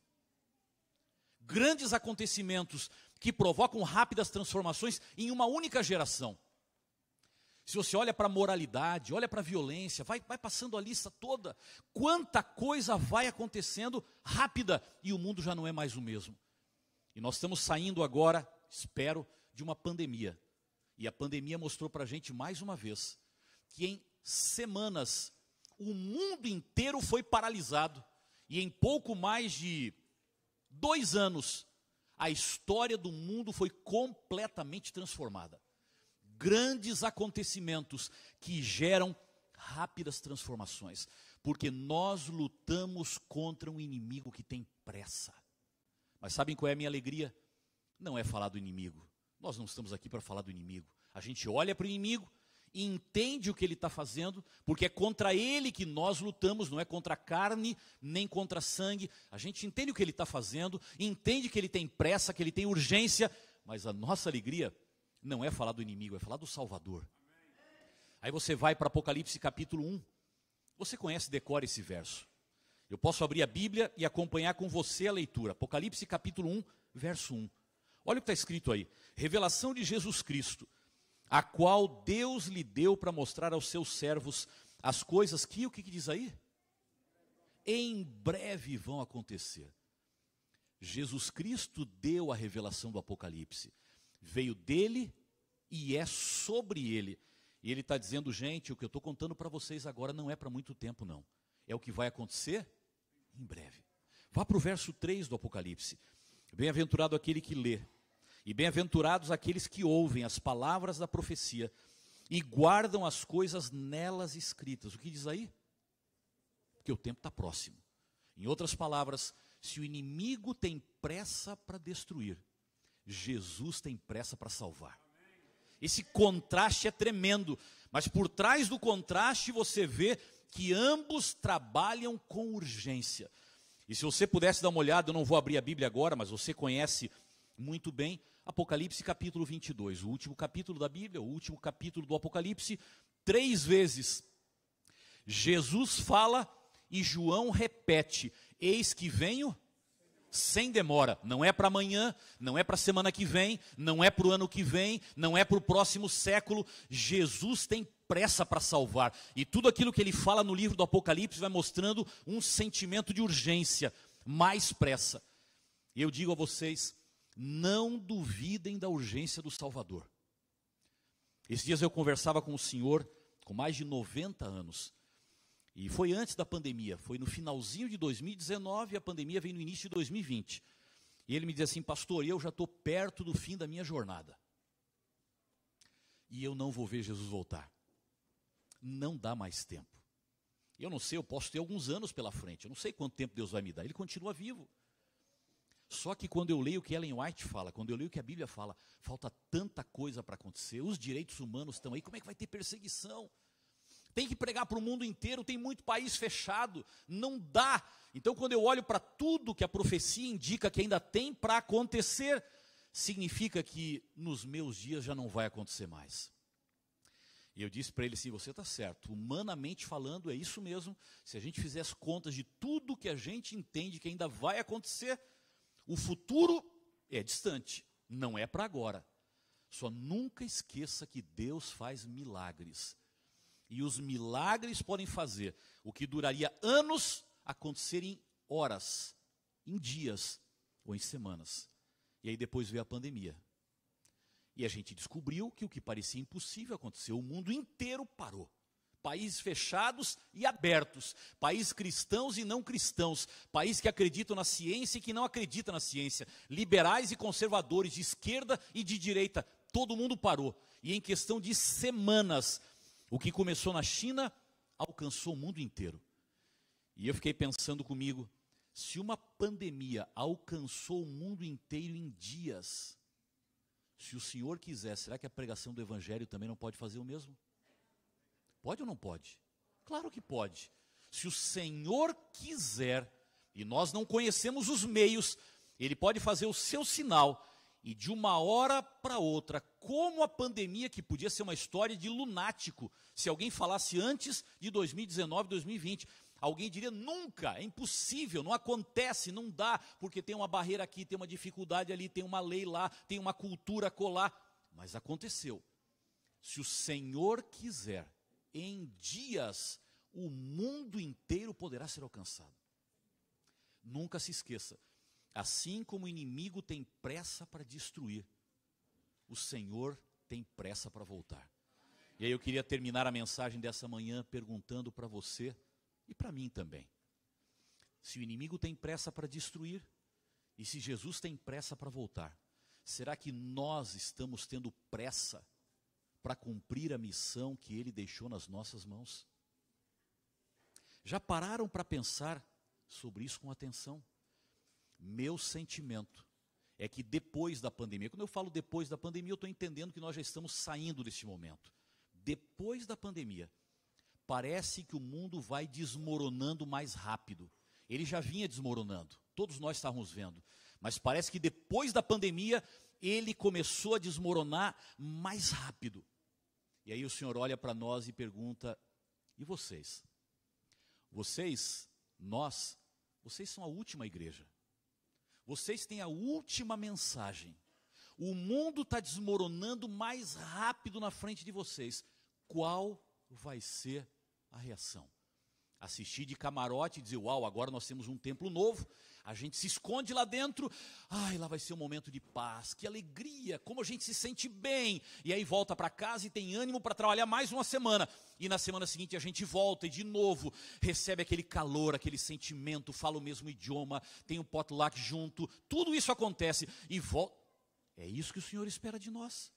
Grandes acontecimentos que provocam rápidas transformações em uma única geração. Se você olha para a moralidade, olha para a violência, vai, vai passando a lista toda, quanta coisa vai acontecendo rápida e o mundo já não é mais o mesmo. E nós estamos saindo agora, espero, de uma pandemia. E a pandemia mostrou para a gente mais uma vez que em semanas o mundo inteiro foi paralisado e em pouco mais de dois anos a história do mundo foi completamente transformada. Grandes acontecimentos que geram rápidas transformações, porque nós lutamos contra um inimigo que tem pressa. Mas sabem qual é a minha alegria? Não é falar do inimigo. Nós não estamos aqui para falar do inimigo. A gente olha para o inimigo e entende o que ele está fazendo, porque é contra ele que nós lutamos, não é contra a carne, nem contra sangue. A gente entende o que ele está fazendo, entende que ele tem pressa, que ele tem urgência, mas a nossa alegria não é falar do inimigo, é falar do Salvador. Aí você vai para Apocalipse capítulo um, você conhece, decora esse verso. Eu posso abrir a Bíblia e acompanhar com você a leitura. Apocalipse capítulo um, verso um. Olha o que está escrito aí. Revelação de Jesus Cristo, a qual Deus lhe deu para mostrar aos seus servos as coisas que, o que, que diz aí? Em breve vão acontecer. Jesus Cristo deu a revelação do Apocalipse. Veio dele e é sobre ele. E ele está dizendo, gente, o que eu estou contando para vocês agora não é para muito tempo, não. É o que vai acontecer em breve. Vá para o verso três do Apocalipse. Bem-aventurado aquele que lê. E bem-aventurados aqueles que ouvem as palavras da profecia e guardam as coisas nelas escritas. O que diz aí? Porque o tempo está próximo. Em outras palavras, se o inimigo tem pressa para destruir, Jesus tem pressa para salvar. Esse contraste é tremendo, mas por trás do contraste você vê que ambos trabalham com urgência. E se você pudesse dar uma olhada, eu não vou abrir a Bíblia agora, mas você conhece muito bem, Apocalipse capítulo vinte e dois, o último capítulo da Bíblia, o último capítulo do Apocalipse, três vezes Jesus fala e João repete, eis que venho sem demora, não é para amanhã, não é para a semana que vem, não é para o ano que vem, não é para o próximo século, Jesus tem pressa para salvar, e tudo aquilo que ele fala no livro do Apocalipse vai mostrando um sentimento de urgência, mais pressa. E eu digo a vocês, não duvidem da urgência do Salvador. Esses dias eu conversava com um senhor com mais de noventa anos, E foi antes da pandemia, foi no finalzinho de dois mil e dezenove, e a pandemia veio no início de dois mil e vinte. E ele me diz assim: pastor, eu já estou perto do fim da minha jornada. E eu não vou ver Jesus voltar. Não dá mais tempo. Eu não sei, eu posso ter alguns anos pela frente, eu não sei quanto tempo Deus vai me dar, ele continua vivo. Só que quando eu leio o que Ellen White fala, quando eu leio o que a Bíblia fala, falta tanta coisa para acontecer, os direitos humanos estão aí, como é que vai ter perseguição? Tem que pregar para o mundo inteiro, tem muito país fechado, não dá. Então quando eu olho para tudo que a profecia indica que ainda tem para acontecer, significa que nos meus dias já não vai acontecer mais. E eu disse para ele assim: você está certo, humanamente falando é isso mesmo, se a gente fizer as contas de tudo que a gente entende que ainda vai acontecer, o futuro é distante, não é para agora. Só nunca esqueça que Deus faz milagres. E os milagres podem fazer o que duraria anos acontecer em horas, em dias ou em semanas. E aí depois veio a pandemia. E a gente descobriu que o que parecia impossível aconteceu. O mundo inteiro parou. Países fechados e abertos. Países cristãos e não cristãos. Países que acreditam na ciência e que não acreditam na ciência. Liberais e conservadores, de esquerda e de direita. Todo mundo parou. E em questão de semanas, o que começou na China alcançou o mundo inteiro. E eu fiquei pensando comigo, se uma pandemia alcançou o mundo inteiro em dias, se o Senhor quiser, será que a pregação do Evangelho também não pode fazer o mesmo? Pode ou não pode? Claro que pode. Se o Senhor quiser, e nós não conhecemos os meios, Ele pode fazer o seu sinal, e de uma hora para outra, como a pandemia, que podia ser uma história de lunático, se alguém falasse antes de dois mil e dezenove, dois mil e vinte, alguém diria nunca, é impossível, não acontece, não dá, porque tem uma barreira aqui, tem uma dificuldade ali, tem uma lei lá, tem uma cultura colar, mas aconteceu. Se o Senhor quiser, em dias, o mundo inteiro poderá ser alcançado. Nunca se esqueça, assim como o inimigo tem pressa para destruir, o Senhor tem pressa para voltar. E aí eu queria terminar a mensagem dessa manhã perguntando para você e para mim também. Se o inimigo tem pressa para destruir, e se Jesus tem pressa para voltar, será que nós estamos tendo pressa para cumprir a missão que Ele deixou nas nossas mãos? Já pararam para pensar sobre isso com atenção? Meu sentimento é que depois da pandemia, quando eu falo depois da pandemia, eu estou entendendo que nós já estamos saindo deste momento. Depois da pandemia, parece que o mundo vai desmoronando mais rápido. Ele já vinha desmoronando, todos nós estávamos vendo. Mas parece que depois da pandemia, ele começou a desmoronar mais rápido. E aí o Senhor olha para nós e pergunta: e vocês? Vocês, nós, vocês são a última igreja. Vocês têm a última mensagem. O mundo está desmoronando mais rápido na frente de vocês. Qual vai ser a reação? Assistir de camarote e dizer: uau, agora nós temos um templo novo, a gente se esconde lá dentro, ai, lá vai ser um momento de paz, que alegria, como a gente se sente bem, e aí volta para casa e tem ânimo para trabalhar mais uma semana, e na semana seguinte a gente volta e de novo recebe aquele calor, aquele sentimento, fala o mesmo idioma, tem um potluck junto, tudo isso acontece, e volta. É isso que o Senhor espera de nós.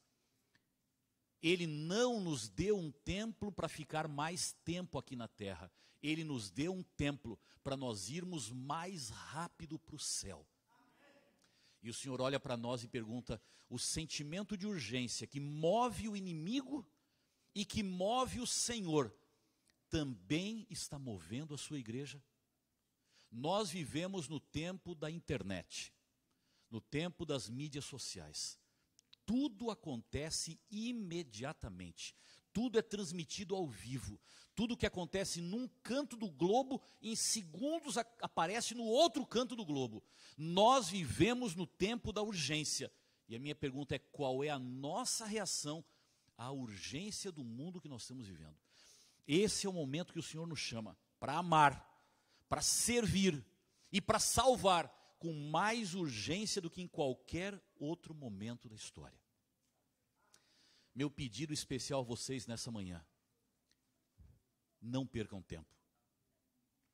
Ele não nos deu um templo para ficar mais tempo aqui na terra. Ele nos deu um templo para nós irmos mais rápido para o céu. E o Senhor olha para nós e pergunta: o sentimento de urgência que move o inimigo e que move o Senhor, também está movendo a sua igreja? Nós vivemos no tempo da internet, no tempo das mídias sociais. Tudo acontece imediatamente, tudo é transmitido ao vivo, tudo que acontece num canto do globo, em segundos a- aparece no outro canto do globo. Nós vivemos no tempo da urgência, e a minha pergunta é: qual é a nossa reação à urgência do mundo que nós estamos vivendo? Esse é o momento que o Senhor nos chama para amar, para servir e para salvar, com mais urgência do que em qualquer outro momento da história. Meu pedido especial a vocês nessa manhã: não percam tempo.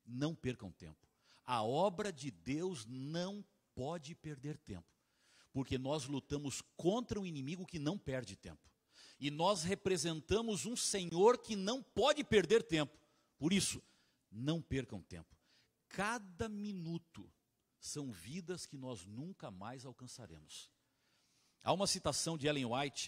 Não percam tempo. A obra de Deus não pode perder tempo, porque nós lutamos contra um inimigo que não perde tempo. E nós representamos um Senhor que não pode perder tempo. Por isso, não percam tempo. Cada minuto são vidas que nós nunca mais alcançaremos. Há uma citação de Ellen White,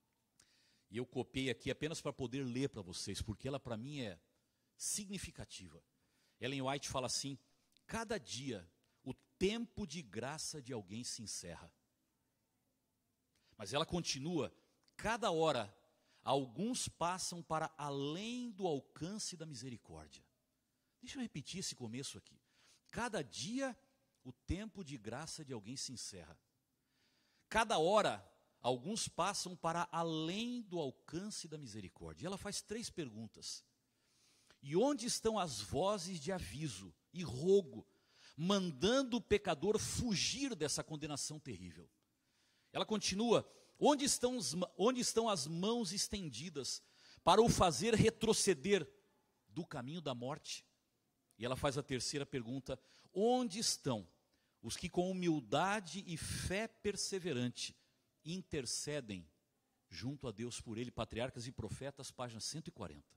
e eu copiei aqui apenas para poder ler para vocês, porque ela para mim é significativa. Ellen White fala assim: cada dia o tempo de graça de alguém se encerra. Mas ela continua: cada hora alguns passam para além do alcance da misericórdia. Deixa eu repetir esse começo aqui. Cada dia o tempo de graça de alguém se encerra. Cada hora alguns passam para além do alcance da misericórdia. E ela faz três perguntas. E onde estão as vozes de aviso e rogo, mandando o pecador fugir dessa condenação terrível? Ela continua: onde estão, os, onde estão as mãos estendidas para o fazer retroceder do caminho da morte? E ela faz a terceira pergunta: onde estão os que com humildade e fé perseverante intercedem junto a Deus por ele? Patriarcas e Profetas, página cento e quarenta.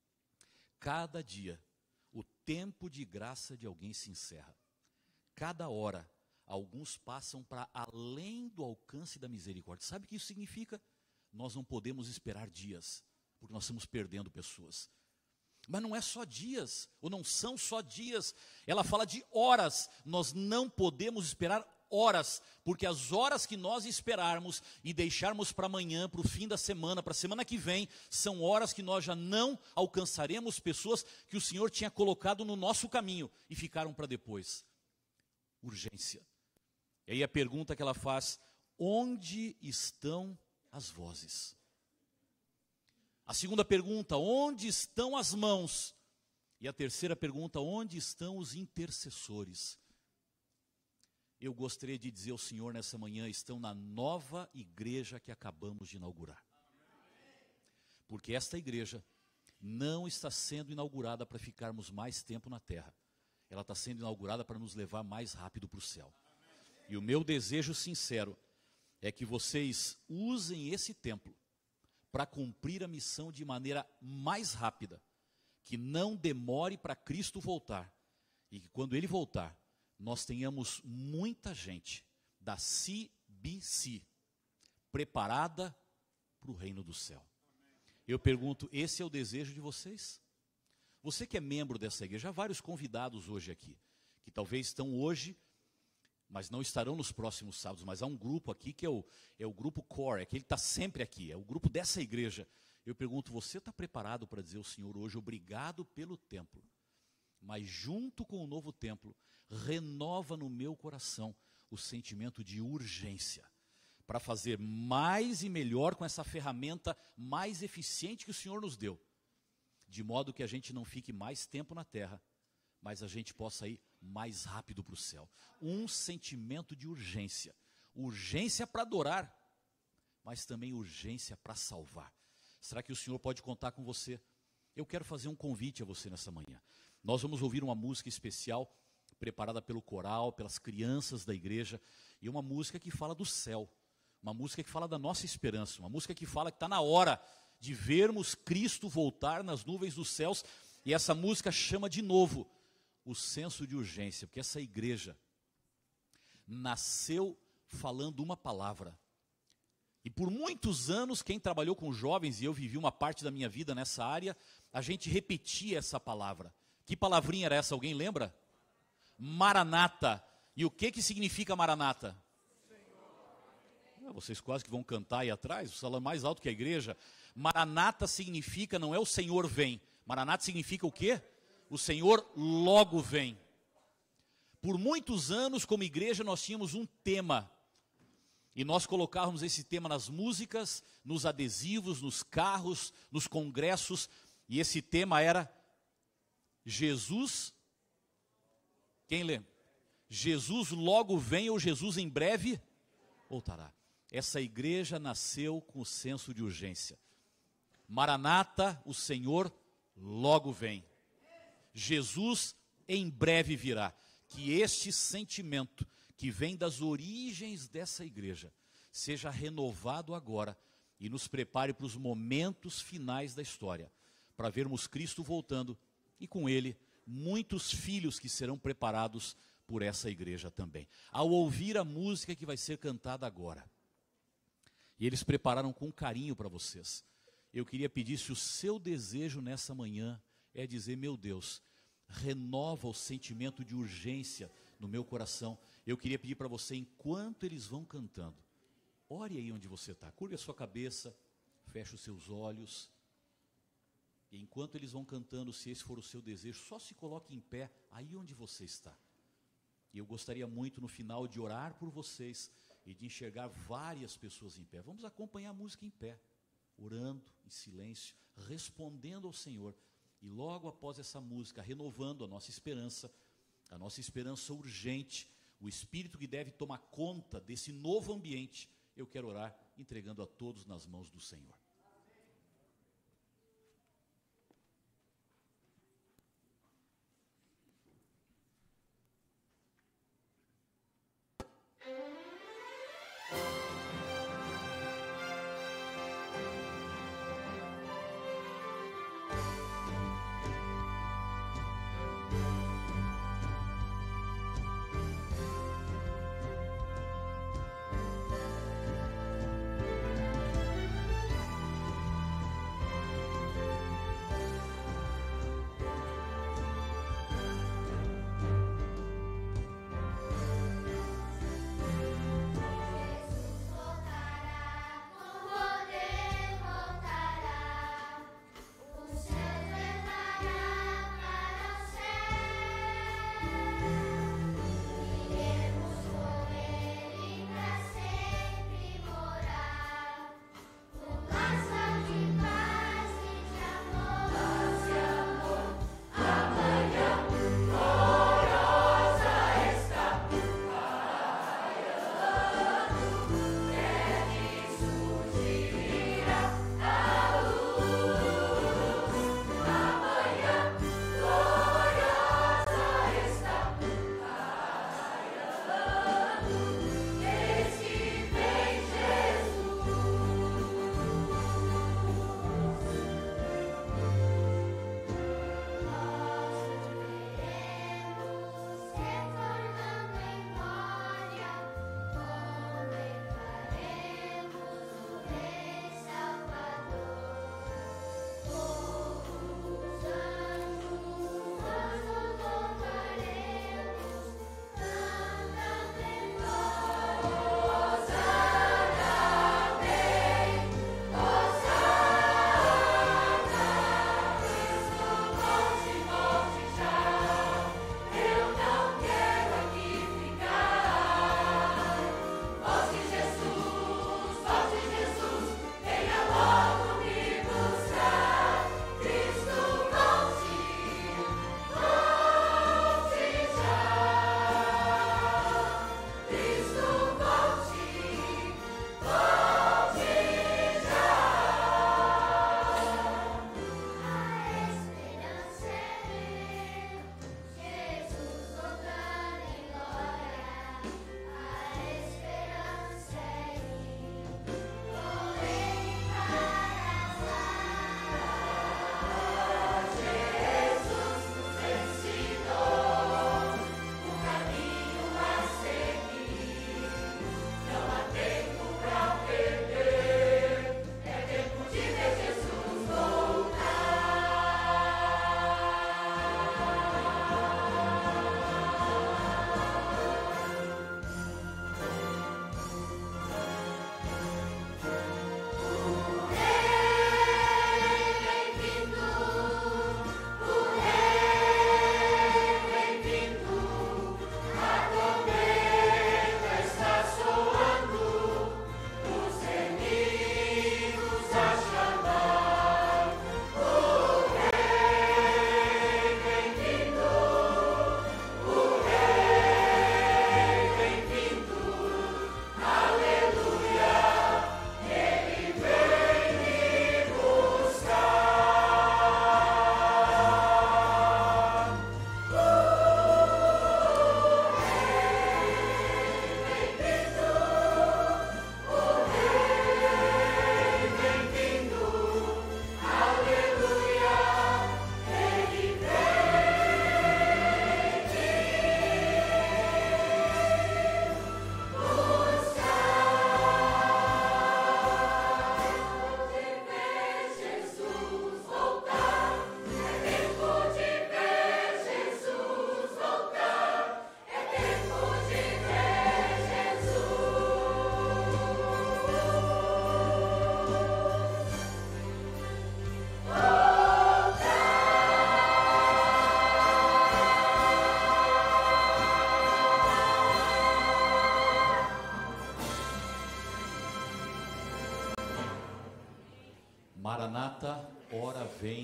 Cada dia o tempo de graça de alguém se encerra. Cada hora alguns passam para além do alcance da misericórdia. Sabe o que isso significa? Nós não podemos esperar dias, porque nós estamos perdendo pessoas. Mas não é só dias, ou não são só dias. Ela fala de horas. Nós não podemos esperar horas, porque as horas que nós esperarmos e deixarmos para amanhã, para o fim da semana, para a semana que vem, são horas que nós já não alcançaremos pessoas que o Senhor tinha colocado no nosso caminho e ficaram para depois. Urgência. E aí a pergunta que ela faz: onde estão as vozes? A segunda pergunta: onde estão as mãos? E a terceira pergunta: onde estão os intercessores? Eu gostaria de dizer ao Senhor nessa manhã: estão na nova igreja que acabamos de inaugurar. Porque esta igreja não está sendo inaugurada para ficarmos mais tempo na terra. Ela está sendo inaugurada para nos levar mais rápido para o céu. E o meu desejo sincero é que vocês usem esse templo para cumprir a missão de maneira mais rápida, que não demore para Cristo voltar, e que quando Ele voltar, nós tenhamos muita gente da C B C preparada para o reino do céu. Eu pergunto: esse é o desejo de vocês? Você que é membro dessa igreja, há vários convidados hoje aqui, que talvez estão hoje, mas não estarão nos próximos sábados, mas há um grupo aqui que é o, é o grupo Core, é que ele está sempre aqui, é o grupo dessa igreja. Eu pergunto: você está preparado para dizer ao Senhor hoje, obrigado pelo templo, mas junto com o novo templo, renova no meu coração o sentimento de urgência, para fazer mais e melhor com essa ferramenta mais eficiente que o Senhor nos deu, de modo que a gente não fique mais tempo na terra, mas a gente possa ir mais rápido para o céu. Um sentimento de urgência. Urgência para adorar, mas também urgência para salvar. Será que o Senhor pode contar com você? Eu quero fazer um convite a você nessa manhã. Nós vamos ouvir uma música especial, preparada pelo coral, pelas crianças da igreja, e uma música que fala do céu, uma música que fala da nossa esperança, uma música que fala que está na hora de vermos Cristo voltar nas nuvens dos céus, e essa música chama de novo o senso de urgência, porque essa igreja nasceu falando uma palavra. E por muitos anos, quem trabalhou com jovens, e eu vivi uma parte da minha vida nessa área, a gente repetia essa palavra. Que palavrinha era essa? Alguém lembra? Maranata. E o que que significa Maranata? Ah, vocês quase que vão cantar aí atrás, o salão mais alto que a igreja. Maranata significa, não é o Senhor vem. Maranata significa o quê? O Senhor logo vem. Por muitos anos, como igreja, nós tínhamos um tema. E nós colocávamos esse tema nas músicas, nos adesivos, nos carros, nos congressos. E esse tema era Jesus. Quem lê? Jesus logo vem ou Jesus em breve voltará. Essa igreja nasceu com o senso de urgência. Maranata, o Senhor logo vem. Jesus em breve virá. Que este sentimento que vem das origens dessa igreja seja renovado agora e nos prepare para os momentos finais da história, para vermos Cristo voltando e com ele muitos filhos que serão preparados por essa igreja também. Ao ouvir a música que vai ser cantada agora, e eles prepararam com carinho para vocês, eu queria pedir, se o seu desejo nessa manhã é dizer, meu Deus, renova o sentimento de urgência no meu coração, eu queria pedir para você, enquanto eles vão cantando, ore aí onde você está, curve a sua cabeça, feche os seus olhos, e enquanto eles vão cantando, se esse for o seu desejo, só se coloque em pé aí onde você está. E eu gostaria muito no final de orar por vocês e de enxergar várias pessoas em pé. Vamos acompanhar a música em pé, orando em silêncio, respondendo ao Senhor. E logo após essa música, renovando a nossa esperança, a nossa esperança urgente, o Espírito que deve tomar conta desse novo ambiente, eu quero orar entregando a todos nas mãos do Senhor.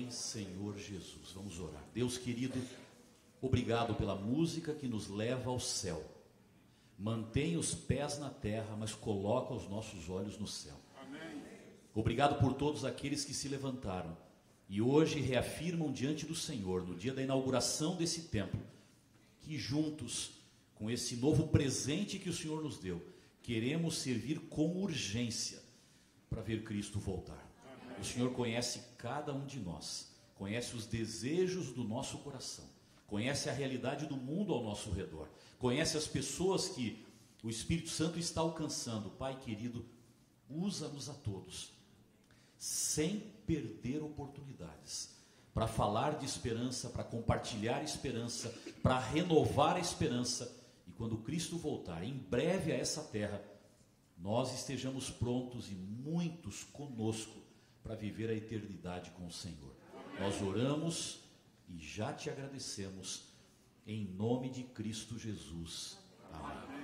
Amém, Senhor Jesus. Vamos orar. Deus querido, obrigado pela música que nos leva ao céu. Mantém os pés na terra, mas coloca os nossos olhos no céu. Amém. Obrigado por todos aqueles que se levantaram e hoje reafirmam diante do Senhor, no dia da inauguração desse templo, que juntos, com esse novo presente que o Senhor nos deu, queremos servir com urgência para ver Cristo voltar. Amém. O Senhor conhece cada um de nós, conhece os desejos do nosso coração, conhece a realidade do mundo ao nosso redor, conhece as pessoas que o Espírito Santo está alcançando. Pai querido, usa-nos a todos, sem perder oportunidades, para falar de esperança, para compartilhar esperança, para renovar a esperança, e quando Cristo voltar, em breve a essa terra, nós estejamos prontos e muitos conosco para viver a eternidade com o Senhor. Nós oramos e já te agradecemos, em nome de Cristo Jesus. Amém.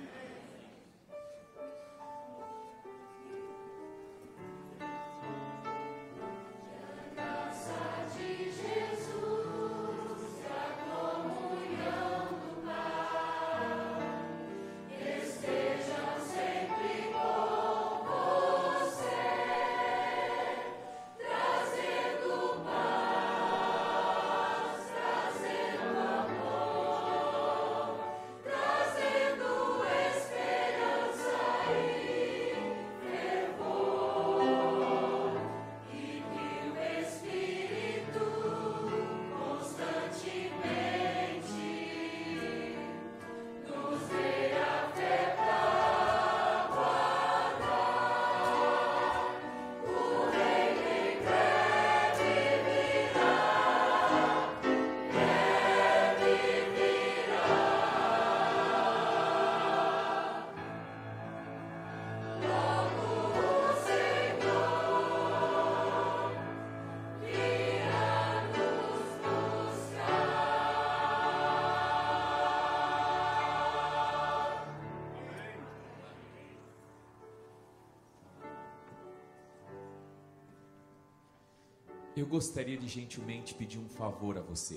Eu gostaria de gentilmente pedir um favor a você.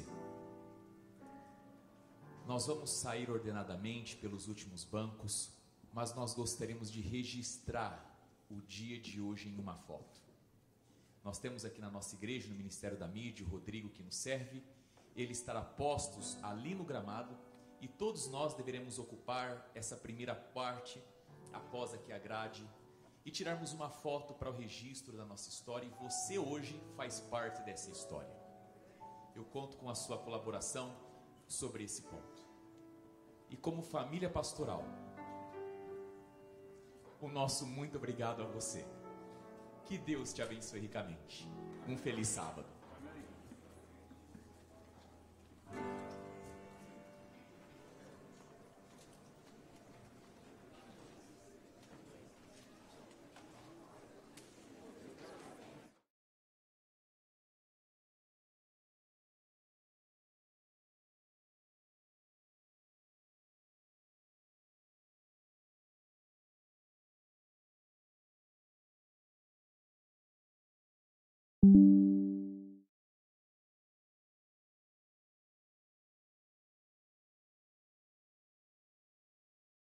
Nós vamos sair ordenadamente pelos últimos bancos, mas nós gostaríamos de registrar o dia de hoje em uma foto. Nós temos aqui na nossa igreja, no Ministério da Mídia, o Rodrigo que nos serve. Ele estará postos ali no gramado e todos nós deveremos ocupar essa primeira parte após aqui a grade e tirarmos uma foto para o registro da nossa história, e você hoje faz parte dessa história. Eu conto com a sua colaboração sobre esse ponto. E como família pastoral, o nosso muito obrigado a você. Que Deus te abençoe ricamente. Um feliz sábado.